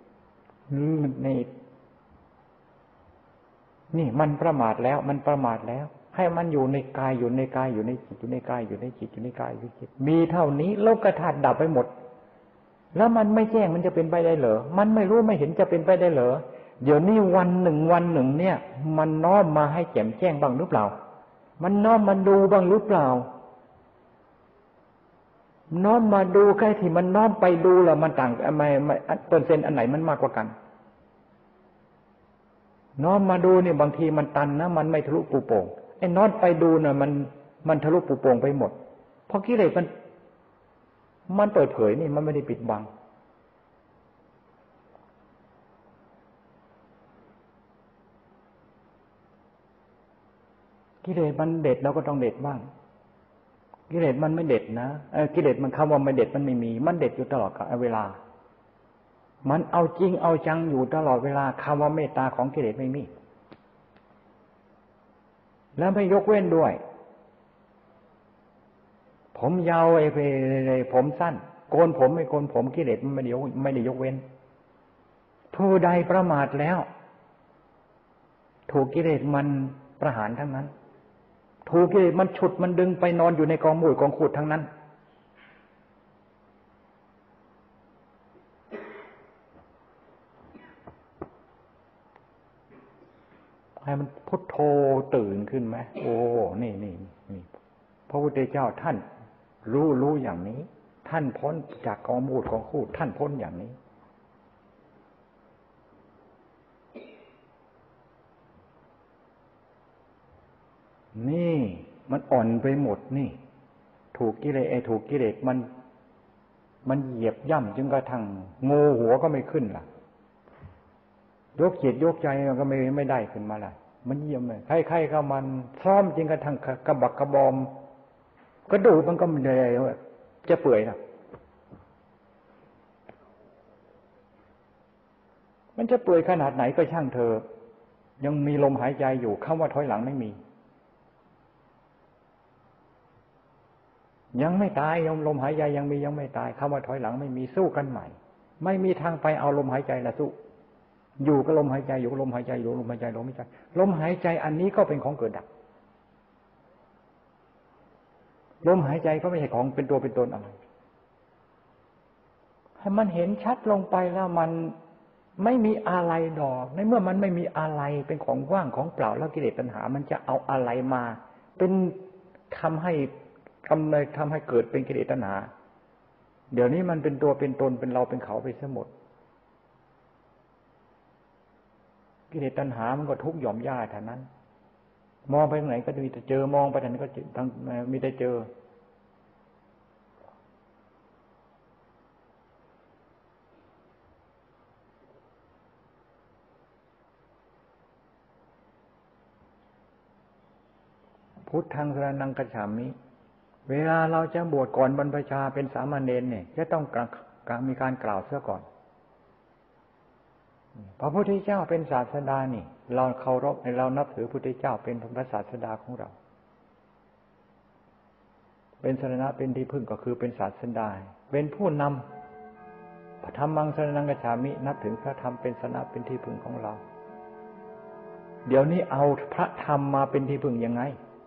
นี่มันประมาทแล้วมันประมาทแล้วให้มันอยู่ในกายอยู่ในกายอยู่ในจิตอยู่ในกายอยู่ในจิตอยู่ในกายอยู่ในจิตมีเท่านี้โลกธาตุดับไปหมดแล้วมันไม่แจ้งมันจะเป็นไปได้เหรอมันไม่รู้ไม่เห็นจะเป็นไปได้เหรอเดี๋ยวนี้วันหนึ่งเนี่ยมันน้อมมาให้แจ่มแจ้งบ้างหรือเปล่ามันน้อมมันดูบ้างหรือเปล่าน้อมมาดูแค่ที่มันน้อมไปดูแล้วมันต่างเปอร์เซ็นต์อันไหนมันมากกว่ากันน้อมมาดูเนี่ยบางทีมันตันนะมันไม่ทะลุปูโป่งไอ้น้อมไปดูน่ะมันทะลุปูโป่งไปหมดเพราะกิเลสมันเปิดเผยนี่มันไม่ได้ปิดบังกิเลสมันเด็ดเราก็ต้องเด็ดบ้างกิเลสมันไม่เด็ดนะกิเลสมันคำว่าไม่เด็ดมันไม่มีมันเด็ดอยู่ตลอดเวลามันเอาจริงเอาจังอยู่ตลอดเวลาคำว่าเมตตาของกิเลสไม่มีแล้วไม่ยกเว้นด้วยผมยาวผมสั้นโกนผมไม่โกนผมกิเลสมันไม่ได้ยกเว้นผู้ใดประมาทแล้วถูกกิเลสมันประหารทั้งนั้นถูกกิเลสมันฉุดมันดึงไปนอนอยู่ในกองมูลกองขุดทั้งนั้นให้มันพุทโธตื่นขึ้นไหมโอ้นี่พระพุทธเจ้าท่านรู้อย่างนี้ท่านพ้นจากกองมูลกองขุดท่านพ้นอย่างนี้นี่มันอ่อนไปหมดนี่ถูกกิเลสมันเหยียบย่ำจนกระทั่งงูหัวก็ไม่ขึ้นล่ะยกจิตยกใจมันก็ไม่ได้ขึ้นมาล่ะมันเยี่ยมเลยใครๆก็มันซ้อมจนกระทั่งกระบักกระบอมกระดูกมันก็ไม่ได้จะเปื่อยนะมันจะเปื่อยขนาดไหนก็ช่างเธอยังมีลมหายใจอยู่คำว่าถอยหลังไม่มียังไม่ตายลมหายใจยังมียังไม่ตายคำว่าถอยหลังไม่มีสู้กันใหม่ไม่มีทางไปเอาลมหายใจละสู้อยู่กับลมหายใจอยู่กับลมหายใจอยู่ลมหายใจลมหายใจลมหายใจอันนี้ก็เป็นของเกิดดับลมหายใจก็ไม่ใช่ของเป็นตัวเป็นตนอะไรให้มันเห็นชัดลงไปแล้วมันไม่มีอะไรดอกในเมื่อมันไม่มีอะไรเป็นของว่างของเปล่าแล้วกิเลสตัณหามันจะเอาอะไรมาเป็นทำให้เกิดเป็นกิเลสตัณหาเดี๋ยวนี้มันเป็นตัวเป็นตนเป็นเราเป็นเขาไปซะหมดกิเลสตัณหามันก็ทุกข์หย่อมย่าเท่านั้นมองไปทางไหนก็มีแต่เจอมองไปทางไหนก็มีแต่เจอพุทธังสรณังคัจฉามิเวลาเราจะบวชก่อนบรรพชาเป็นสามเณรเนี่ยจะต้องมีการกล่าวเสียก่อนพระพุทธเจ้าเป็นศาสดานี่เราเคารพเรานับถือพระพุทธเจ้าเป็นพระศาสดาของเราเป็นสรณะเป็นที่พึ่งก็คือเป็นศาสดาเป็นผู้นำพระธรรมังสรณังคัจฉามินับถึงพระธรรมเป็นสรณะเป็นที่พึ่งของเราเดี๋ยวนี้เอาพระธรรมมาเป็นที่พึ่งยังไง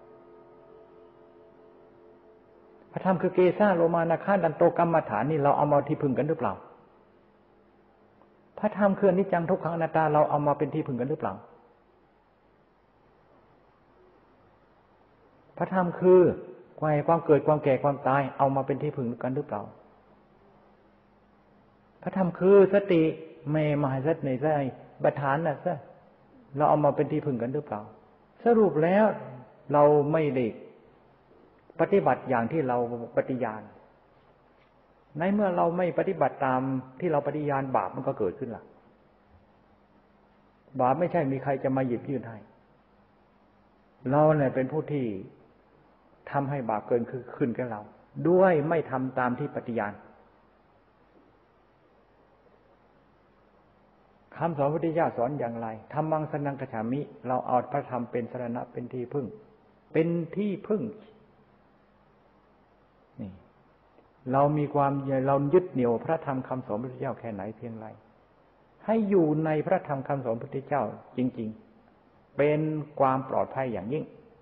พระธรรมคือเกสาโลมานาคาดันโตกรรมฐานนี่เราเอามาที่พึ่งกันหรือเปล่าพระธรรมคืออนิจจังทุกขังอนัตตาเราเอามาเป็นที่พึ่งกันหรือเปล่าพระธรรมคือความเกิดความแก่ความตายเอามาเป็นที่พึ่งกันหรือเปล่าพระธรรมคือสติเมมหาสัตในใจบัฏฐานน่ะซะเราเอามาเป็นที่พึ่งกันหรือเปล่าสรุปแล้วเราไม่ได้ปฏิบัติอย่างที่เราปฏิญาณในเมื่อเราไม่ปฏิบัติตามที่เราปฏิญาณบาปมันก็เกิดขึ้นล่ะบาปไม่ใช่มีใครจะมาหยิบยื่นให้เราเนี่ยเป็นผู้ที่ทำให้บาปเกินขึ้นกับเราด้วยไม่ทำตามที่ปฏิญาณคำสอนพระพุทธเจ้าสอนอย่างไรธัมมังสรณังคัจฉามิเราเอาพระธรรมเป็นสรณะเป็นที่พึ่งเป็นที่พึ่งนี่เรามีความเรายึดเหนี่ยวพระธรรมคำสอนพระพุทธเจ้าแค่ไหนเพียงไรให้อยู่ในพระธรรมคำสอนพระพุทธเจ้าจริงๆเป็นความปลอดภัยอย่างยิ่ง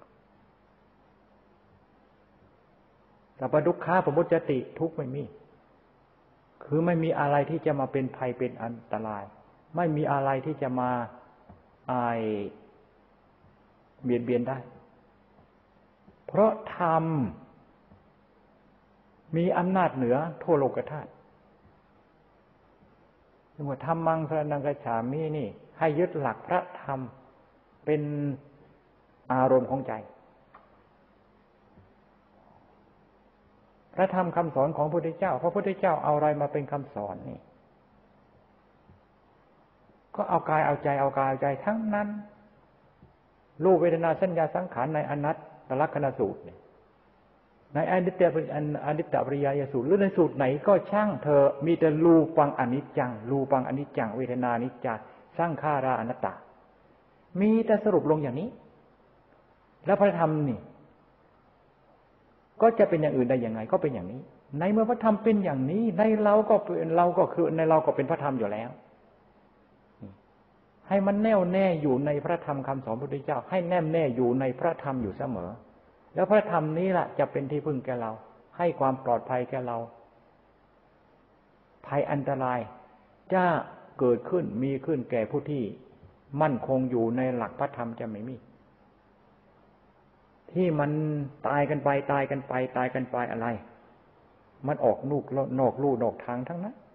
สัพพทุกขาปมุจจติทุกข์ไม่มีคือไม่มีอะไรที่จะมาเป็นภัยเป็นอันตรายไม่มีอะไรที่จะมาเบียดเบียนได้เพราะธรรมมีอำนาจเหนือทั่วโลกธาตุเรียกว่าธัมมังสรณังคัจฉามินี่ให้ยึดหลักพระธรรมเป็นอารมณ์ของใจพระธรรมคำสอนของพระพุทธเจ้าพระพุทธเจ้าเอาอะไรมาเป็นคำสอนนี่ก็เอากายเอาใจทั้งนั้นรูปเวทนาสัญญาสังขารในอนัตตลักษณสูตรในอนิจจปริยายสูตรหรือในสูตรไหนก็ช่างเธอมีแต่รูปังอนิจจังรูปังอนิจจังเวทนานิจจังสังขาราอนัตตามีแต่สรุปลงอย่างนี้แล้วพระธรรมนี่ก็จะเป็นอย่างอื่นได้ยังไงก็เป็นอย่างนี้ในเมื่อพระธรรมเป็นอย่างนี้ในเราก็เป็นเราก็คือในเราก็เป็นพระธรรมอยู่แล้วให้มันแน่วแน่อยู่ในพระธรรมคำสอนพระพุทธเจ้าให้แน่วแน่อยู่ในพระธรรมอยู่เสมอแล้วพระธรรมนี้ล่ะจะเป็นที่พึ่งแก่เราให้ความปลอดภัยแก่เราภัยอันตรายจะเกิดขึ้นมีขึ้นแก่ผู้ที่มั่นคงอยู่ในหลักพระธรรมจะไม่มีที่มันตายกันไปตายกันไปตายกันไปอะไรมันออกนอกลู่นอกทางทั้งนั้น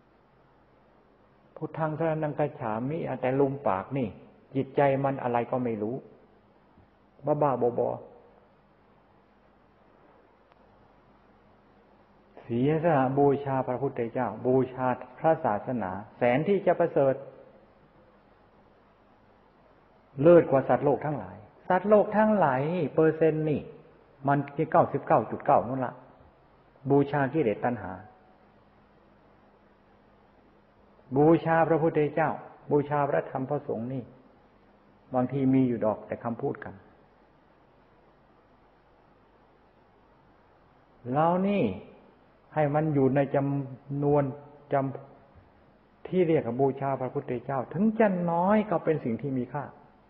พุทธังสรณังคัจฉามิแต่ลุมปากนี่จิตใจมันอะไรก็ไม่รู้บ้าๆบอๆเสียสละบูชาพระพุทธเจ้าบูชาพระศาสนาแสนที่จะประเสริฐเลิศกว่าสัตว์โลกทั้งหลายสัตว์โลกทั้งหลายเปอร์เซ็นต์นี่มัน99.9นั่นละบูชากิเลสตัณหาบูชาพระพุทธเจ้าบูชาพระธรรมพระสงฆ์นี่บางทีมีอยู่ดอกแต่คำพูดกันเรานี่ให้มันอยู่ในจำนวนที่เรียกว่าบูชาพระพุทธเจ้าถึงจะน้อยก็เป็นสิ่งที่มีค่า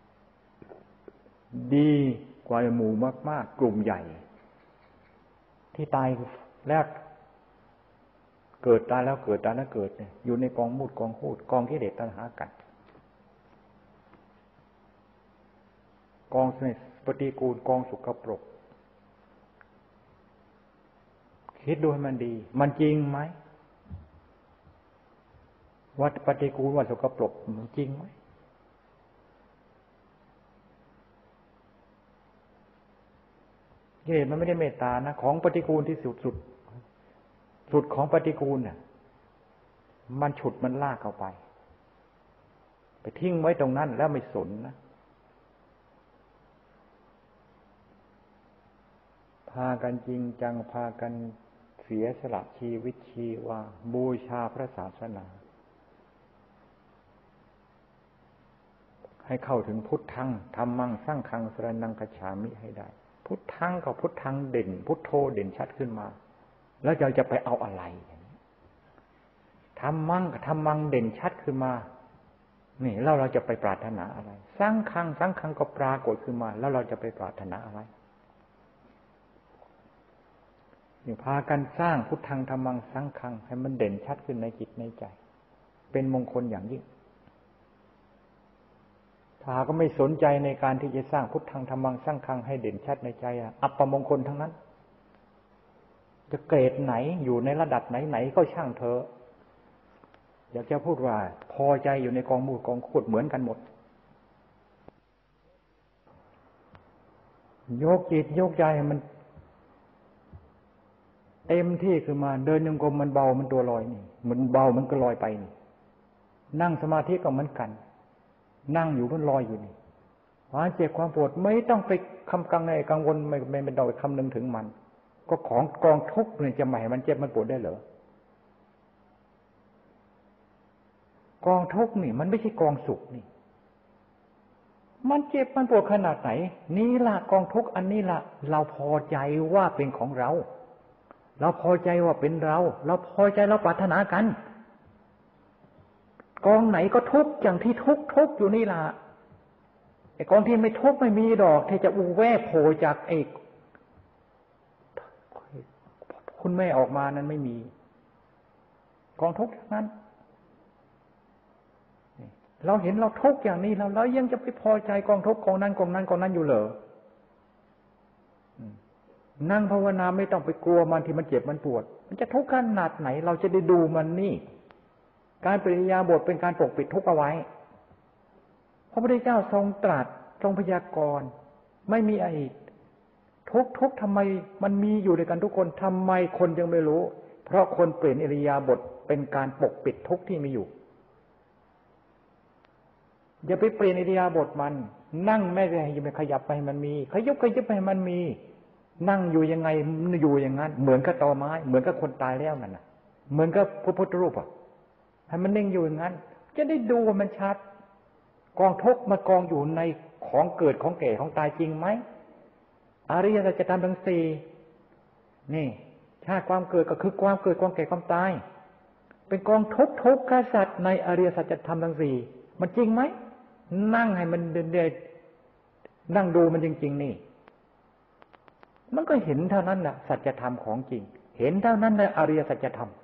ดีกว่าหมู่มากๆกลุ่มใหญ่ที่ตายแล้วเกิดตายแล้วเกิดตายแล้วเกิดเนี่ยอยู่ในกองมูดกองหูดกองกิเลสตัณหากันกองปฏิกูลกองสกปรกคิดดูให้มันดีมันจริงไหมว่าปฏิกูลว่าสกปรกมันจริงไหมกิเลสมันไม่ได้เมตตานะของปฏิกูลที่สุดของปฏิกูลน่ะมันฉุดมันลากเข้าไปทิ้งไว้ตรงนั้นแล้วไม่สนนะพากันจริงจังพากันเสียสละชีวิตชีวาบูชาพระศาสนาให้เข้าถึงพุทธังธัมมังสังฆังสรณังคัจฉามิให้ได้พุทธังกับพุทธังเด่นพุทโธเด่นชัดขึ้นมาแล้วเราจะไปเอาอะไรธัมมังกับธัมมังเด่นชัดขึ้นมานี่แล้วเราจะไปปรารถนาอะไรสังฆังก็ปรากฏขึ้นมาแล้วเราจะไปปรารถนาอะไรนี่พากันสร้างพุทธังธัมมังสังฆังให้มันเด่นชัดขึ้นในจิตในใจเป็นมงคลอย่างยิ่งถ้าก็ไม่สนใจในการที่จะสร้างพุทธังธัมมังสังฆังให้เด่นชัดในใจอัปปมงคลทั้งนั้นจะเกรดไหนอยู่ในระดับไหนก็ช่างเถอะอยากจะพูดว่าพอใจอยู่ในกองมูลกองขุดเหมือนกันหมดยกจิตยกใจมันเต็มที่ขึ้นมาเดินจงกรมมันเบามันตัวลอยนี่มันเบามันก็ลอยไปนี่นั่งสมาธิก็เหมือนกันนั่งอยู่มันลอยอยู่นี่ความเจ็บความปวดไม่ต้องไปคำกังในกังวลไม่ต้องไปคำนึงถึงมันก็ของกองทุกข์เนี่ยจะไม่ให้มันเจ็บมันปวดได้เหรอกองทุกข์นี่มันไม่ใช่กองสุขนี่มันเจ็บมันปวดขนาดไหนนี่ล่ะกองทุกข์อันนี้ล่ะเราพอใจว่าเป็นของเราเราพอใจว่าเป็นเราพอใจเราปรารถนากันกองไหนก็ทุกข์อย่างที่ทุกข์อยู่นี่ล่ะไอ้กองที่ไม่ทุกข์ไม่มีดอกที่จะอูแวะโผล่จากไอ้คุณแม่ออกมานั้นไม่มีกองทุกข์นั้นเราเห็นเราทุกข์อย่างนี้เรายังจะไปพอใจกองทุกข์กองนั้นอยู่เหรอนั่งภาวนาไม่ต้องไปกลัวมันที่มันเจ็บมันปวดมันจะทุกข์ขนาดไหนเราจะได้ดูมันนี่การปริยาบทเป็นการปกปิดทุกข์เอาไว้พระพุทธเจ้าทรงตรัสทรงพยากรณ์ไม่มีอะไรทุกข์ทำไมมันมีอยู่ด้วยกันทุกคนทำไมคนยังไม่รู้เพราะคนเปลี่ยนอิริยาบถเป็นการปกปิดทุกข์ที่มีอยู่อย่าไปเปลี่ยนอิริยาบถมันนั่งไม่ได้ไม่ขยับไปมันมีขยุบไปมันมีนั่งอยู่ยังไงอยู่อย่างนั้นเหมือนกับตอไม้เหมือนกับคนตายแล้วนั่นน่ะเหมือนกับพระพุทธรูปอ่ะให้มันนิ่งอยู่อย่างนั้นจะได้ดูว่ามันชัดกองทุกข์มากองอยู่ในของเกิดของแก่ของตายจริงไหมอริยสัจธรรมทั้งสี่นี่ชาติความเกิดก็คือความเกิดความแก่ความตายเป็นกองทุกขสัจในอริยสัจธรรมทั้งสี่มันจริงไหมนั่งให้มันเด่นๆนั่งดูมันจริงๆนี่มันก็เห็นเท่านั้นแหละสัจธรรมของจริงเห็นเท่านั้นในอริยสัจธรรม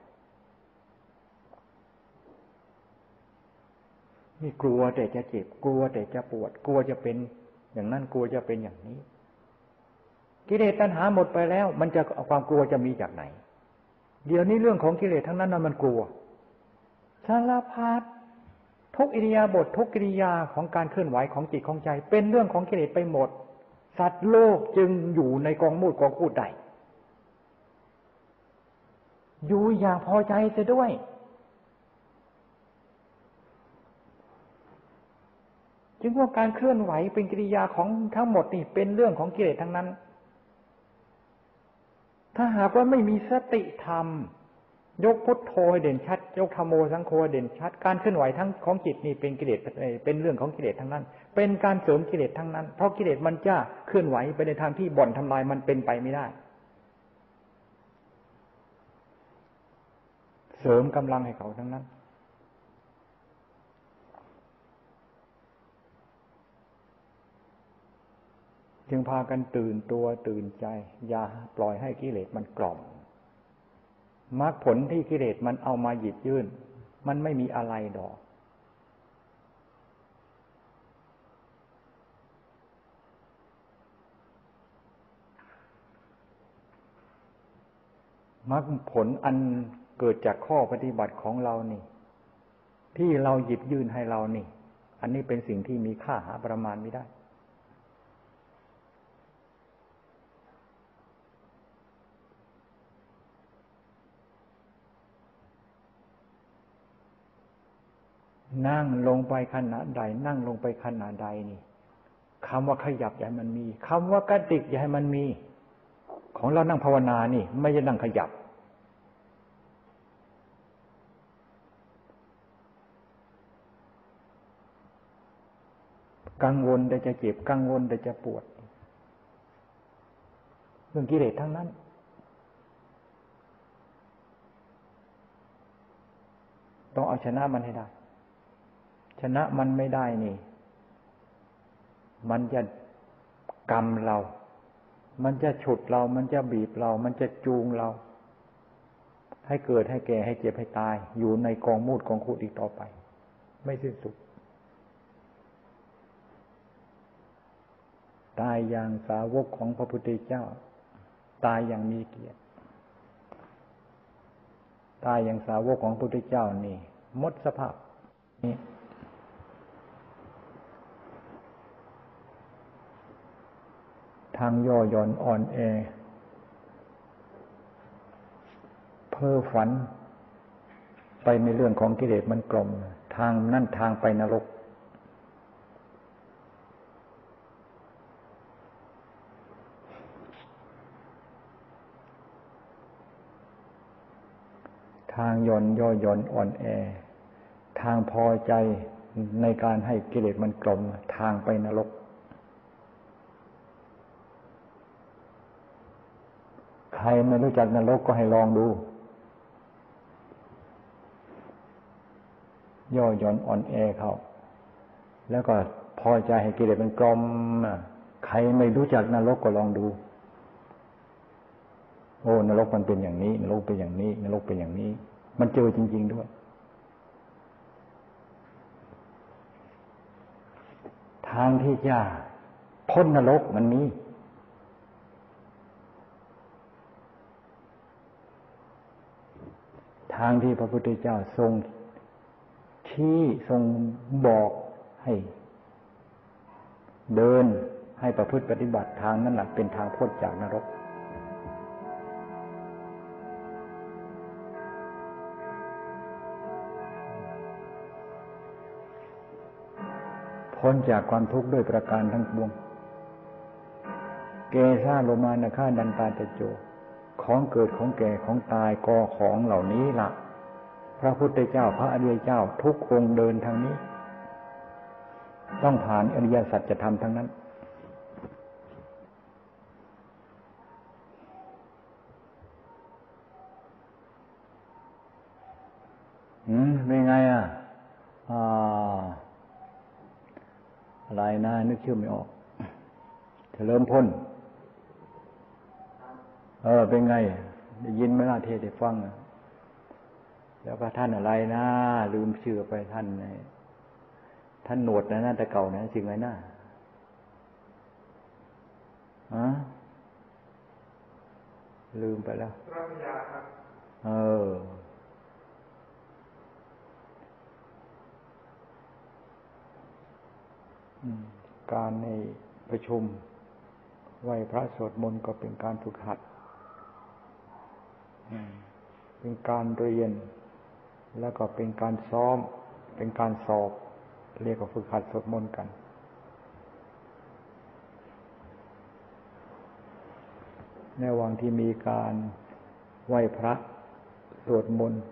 นี่กลัวแต่จะเจ็บกลัวแต่จะปวดกลัวจะเป็นอย่างนั้นกลัวจะเป็นอย่างนี้กิเลสตัณหาหมดไปแล้วมันจะความกลัวจะมีจากไหนเดี๋ยวนี้เรื่องของกิเลสทั้งนั้นน่ะมันกลัวสารพัดทุกอิริยาบถทุกกิริยาของการเคลื่อนไหวของจิตของใจเป็นเรื่องของกิเลสไปหมดสัตว์โลกจึงอยู่ในกองมูดกองคูดใดอยู่อย่างพอใจเสียด้วยจึงว่าการเคลื่อนไหวเป็นกิริยาของทั้งหมดนี่เป็นเรื่องของกิเลสทั้งนั้นถ้าหากว่าไม่มีสติธรรมยกพุทโธให้เด่นชัดยกธัมโมสังโฆเด่นชัดการเคลื่อนไหวทั้งของจิตนี่เป็นกิเลสเป็นเรื่องของกิเลสทั้งนั้นเป็นการเสริมกิเลสทั้งนั้นเพราะกิเลสมันจะเคลื่อนไหวไปในทางที่บ่อนทำลายมันเป็นไปไม่ได้เสริมกำลังให้เขาทั้งนั้นจึงพากันตื่นตัวตื่นใจอย่าปล่อยให้กิเลสมันกล่อมมรรคผลที่กิเลสมันเอามาหยิบยื่นมันไม่มีอะไรดอกมรรคผลอันเกิดจากข้อปฏิบัติของเรานี่ที่เราหยิบยื่นให้เรานี่อันนี้เป็นสิ่งที่มีค่าหาประมาณไม่ได้นั่งลงไปขณะใดนั่งลงไปขณะใดนี่คำว่าขยับอย่าให้มันมีคำว่ากระดิกอย่าให้มันมีของเรานั่งภาวนานี่ไม่ใช่นั่งขยับกังวลแต่จะเจ็บกังวลแต่จะปวดเรื่องกิเลสทั้งนั้นต้องเอาชนะมันให้ได้ชนะมันไม่ได้นี่มันจะกำเรามันจะฉุดเรามันจะบีบเรามันจะจูงเราให้เกิดให้แก่ให้เจ็บให้ตายอยู่ในกองมูดกองคูดอีกต่อไปไม่สิ้นสุดตายอย่างสาวกของพระพุทธเจ้าตายอย่างมีเกียรติตายอย่างสาวกของพระพุทธเจ้านี่หมดสภาพนี้ทางย่อหย่อนอ่อนแอเพ้อฝันไปในเรื่องของกิเลสมันกล่อมทางนั่นทางไปนรกทางย่อนย่อหย่อนอ่อนแอทางพอใจในการให้กิเลสมันกล่อมทางไปนรกใครไม่รู้จักนรกก็ให้ลองดูย่อหย่อนอ่อนแอเขาแล้วก็พอใจให้กิเลสมันกล่อมใครไม่รู้จักนรกก็ลองดูโอ้นรกมันเป็นอย่างนี้นรกเป็นอย่างนี้นรกเป็นอย่างนี้มันเจอจริงๆด้วยทางที่จะพ้นนรกมันมีทางที่พระพุทธเจ้าทรงชี้ทรงบอกให้เดินให้ประพฤติปฏิบัติทางนั้นแหละเป็นทางพ้นจากนรกพพ้นจากความทุกข์ด้วยประการทั้งปวงเกสาโลมานะฆาดันตาตะโจของเกิดของแก่ของตายกอของเหล่านี้ล่ะพระพุทธเจ้าพระอริยเจ้าทุกองค์เดินทางนี้ต้องผ่านอริยสัจธรรมทั้งนั้นเป็นไงอะไรนะนึกชื่อไม่ออกเฉลิมพลเป็นไงได้ยินไหมล่ะเทศได้ฟังแล้วก็ท่านอะไรนะลืมชื่อไปท่านหนวดนะแต่เก่านะจริงไหมนะลืมไปแล้วรัตยาครับการในประชุมไหว้พระสวดมนต์ก็เป็นการฝึกหัดเป็นการเรียนแล้วก็เป็นการซ้อมเป็นการสอบเรียกว่าฝึกหัดสวดมนต์กันในระหว่างที่มีการไหว้พระสวดมนต์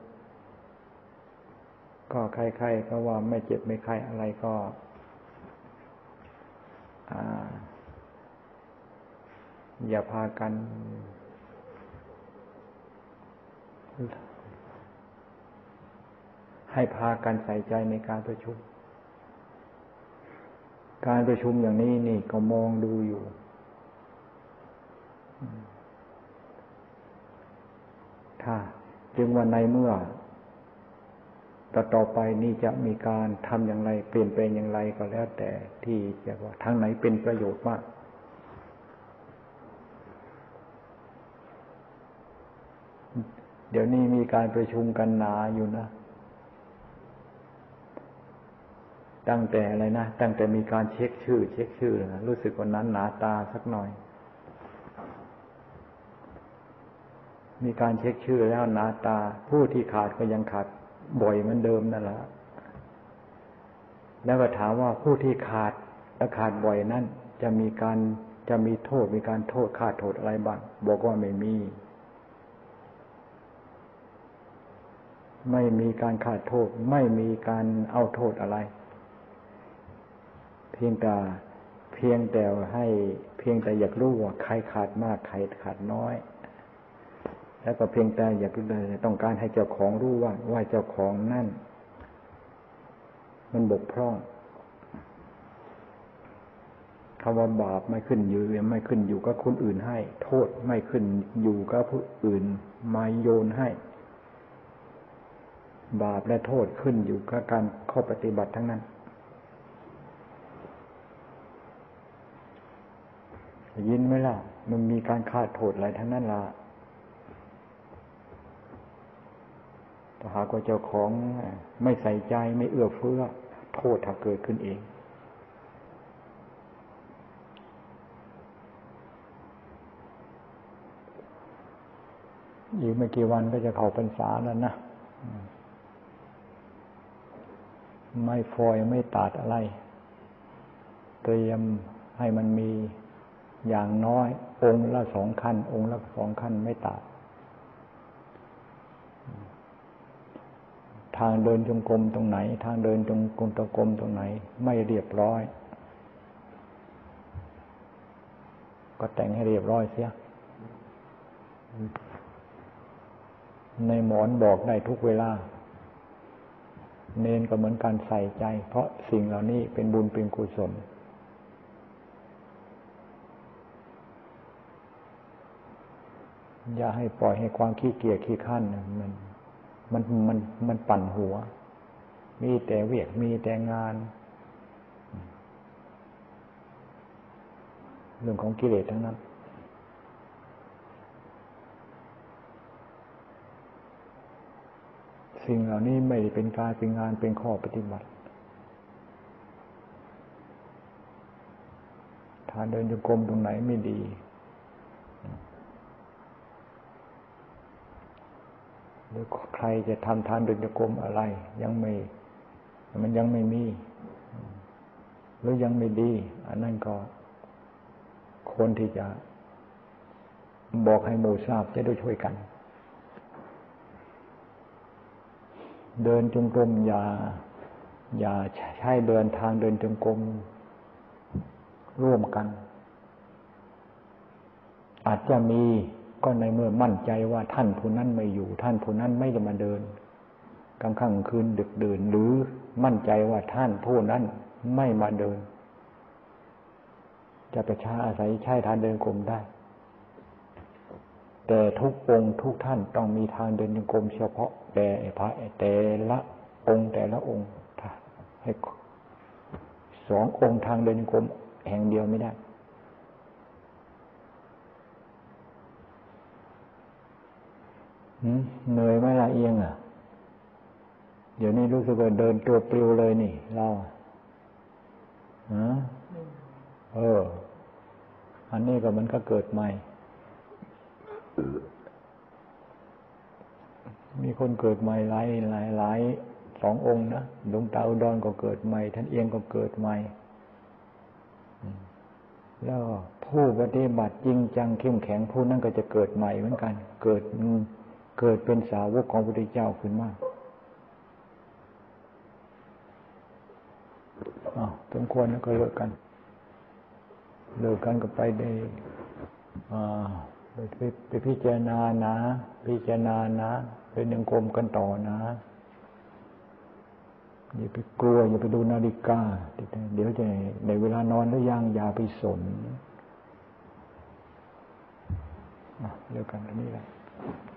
ก็ใครๆก็ว่าไม่เจ็บไม่ไข้อะไรก็อย่าพากันให้พากันใส่ใจในการประชุมการประชุมอย่างนี้นี่ก็มองดูอยู่ถ้าจึงว่าในเมื่อต่อไปนี่จะมีการทำอย่างไรเปลี่ยนแปลงอย่างไรก็แล้วแต่ที่จะว่าทางไหนเป็นประโยชน์มากเดี๋ยวนี้มีการประชุมกันหนาอยู่นะตั้งแต่อะไรนะตั้งแต่มีการเช็คชื่อนะรู้สึกว่านั้นหนาตาสักหน่อยมีการเช็คชื่อแล้วหนาตาผู้ที่ขาดก็ยังขาดบ่อยเหมือนเดิมนั่นแหละแล้วก็ถามว่าผู้ที่ขาดและขาดบ่อยนั้นจะมีโทษมีการโทษค่าโทษอะไรบ้างบอกว่าไม่มีการขาดโทษไม่มีการเอาโทษอะไรเพียงแต่อยากรู้ว่าใครขาดมากใครขาดน้อยแล้วก็เพียงแต่อยากต้องการให้เจ้าของรู้ว่าเจ้าของนั่นมันบกพร่องคำว่าบาปไม่ขึ้นอยู่กับคนอื่นให้โทษไม่ขึ้นอยู่กับผู้อื่นมาโยนให้บาปและโทษขึ้นอยู่กับการข้อปฏิบัติทั้งนั้นยินไหมล่ะมันมีการขาดโทษอะไรทั้งนั้นล่ะถ้าหากว่าเจ้าของไม่ใส่ใจไม่เอื้อเฟื้อโทษถ้าเกิดขึ้นเองอีกไม่กี่วันก็จะเข้าพรรษาแล้วนะไม่ฟอยไม่ตัดอะไรเตรียมให้มันมีอย่างน้อยองค์ละ2 ขั้นไม่ตัดทางเดินจงกรมตรงไหนทางเดินจงกรมตรงไหนไม่เรียบร้อยก็แต่งให้เรียบร้อยเสียในหมอนบอกได้ทุกเวลาเนนก็เหมือนการใส่ใจเพราะสิ่งเหล่านี้เป็นบุญเป็นกุศลอย่าให้ปล่อยให้ความขี้เกียจขี้คร้านมันปั่นหัวมีแต่เวียกมีแต่งานเรื่องของกิเลสทั้งนั้นสิ่งเหล่านี้ไม่ได้เป็นการเป็นงานเป็นข้อปฏิบัติถ้าเดินจงกรมตรงไหนไม่ดีหรือใครจะทำทานเดินจงกรมอะไรมันยังไม่มีหรือยังไม่ดีอันนั้นก็ควรที่จะบอกให้หมู่ทราบจะได้ช่วยกันเดินจงกรมอย่าใช้เดินทางเดินจงกรมร่วมกันอาจจะมีก็ในเมื่อมั่นใจว่าท่านผู้นั้นไม่อยู่ท่านผู้นั้นไม่จะมาเดินกลางค่ำคืนดึกดื่นหรือมั่นใจว่าท่านผู้นั้นไม่มาเดินจะประชาอาศัยใช้ทางเดินกรมได้แต่ทุกองค์ทุกท่านต้องมีทางเดินจงกรมเฉพาะแต่พระแต่ละองค์แต่ละองค์ให้สององค์ทางเดินจงกรมแห่งเดียวไม่ได้เหนื่อยไหมล่ะเอียงอ่ะเดี๋ยวนี้รู้สึกว่าเดินตัวปลิวเลยนี่เราอันนี้ก็มันก็เกิดใหม่มีคนเกิดใหม่หลายสององค์นะหลวงตาอุดรก็เกิดใหม่ท่านเอียงก็เกิดใหม่แล้วผู้ปฏิบัติจริงจังเข้มแข็งผู้นั้นก็จะเกิดใหม่เหมือนกันเกิดเป็นสาวกของพระพุทธเจ้าขึ้นมาสมควรแล้วก็เลิกกันก็ไปได้ไปพิจารณานะเป็นยังกรมกันต่อนะอย่าไปกลัวอย่าไปดูนาฬิกาเดี๋ยวจะในเวลานอนหรือยังอย่าไปสนเลิกกันอันนี้แหละ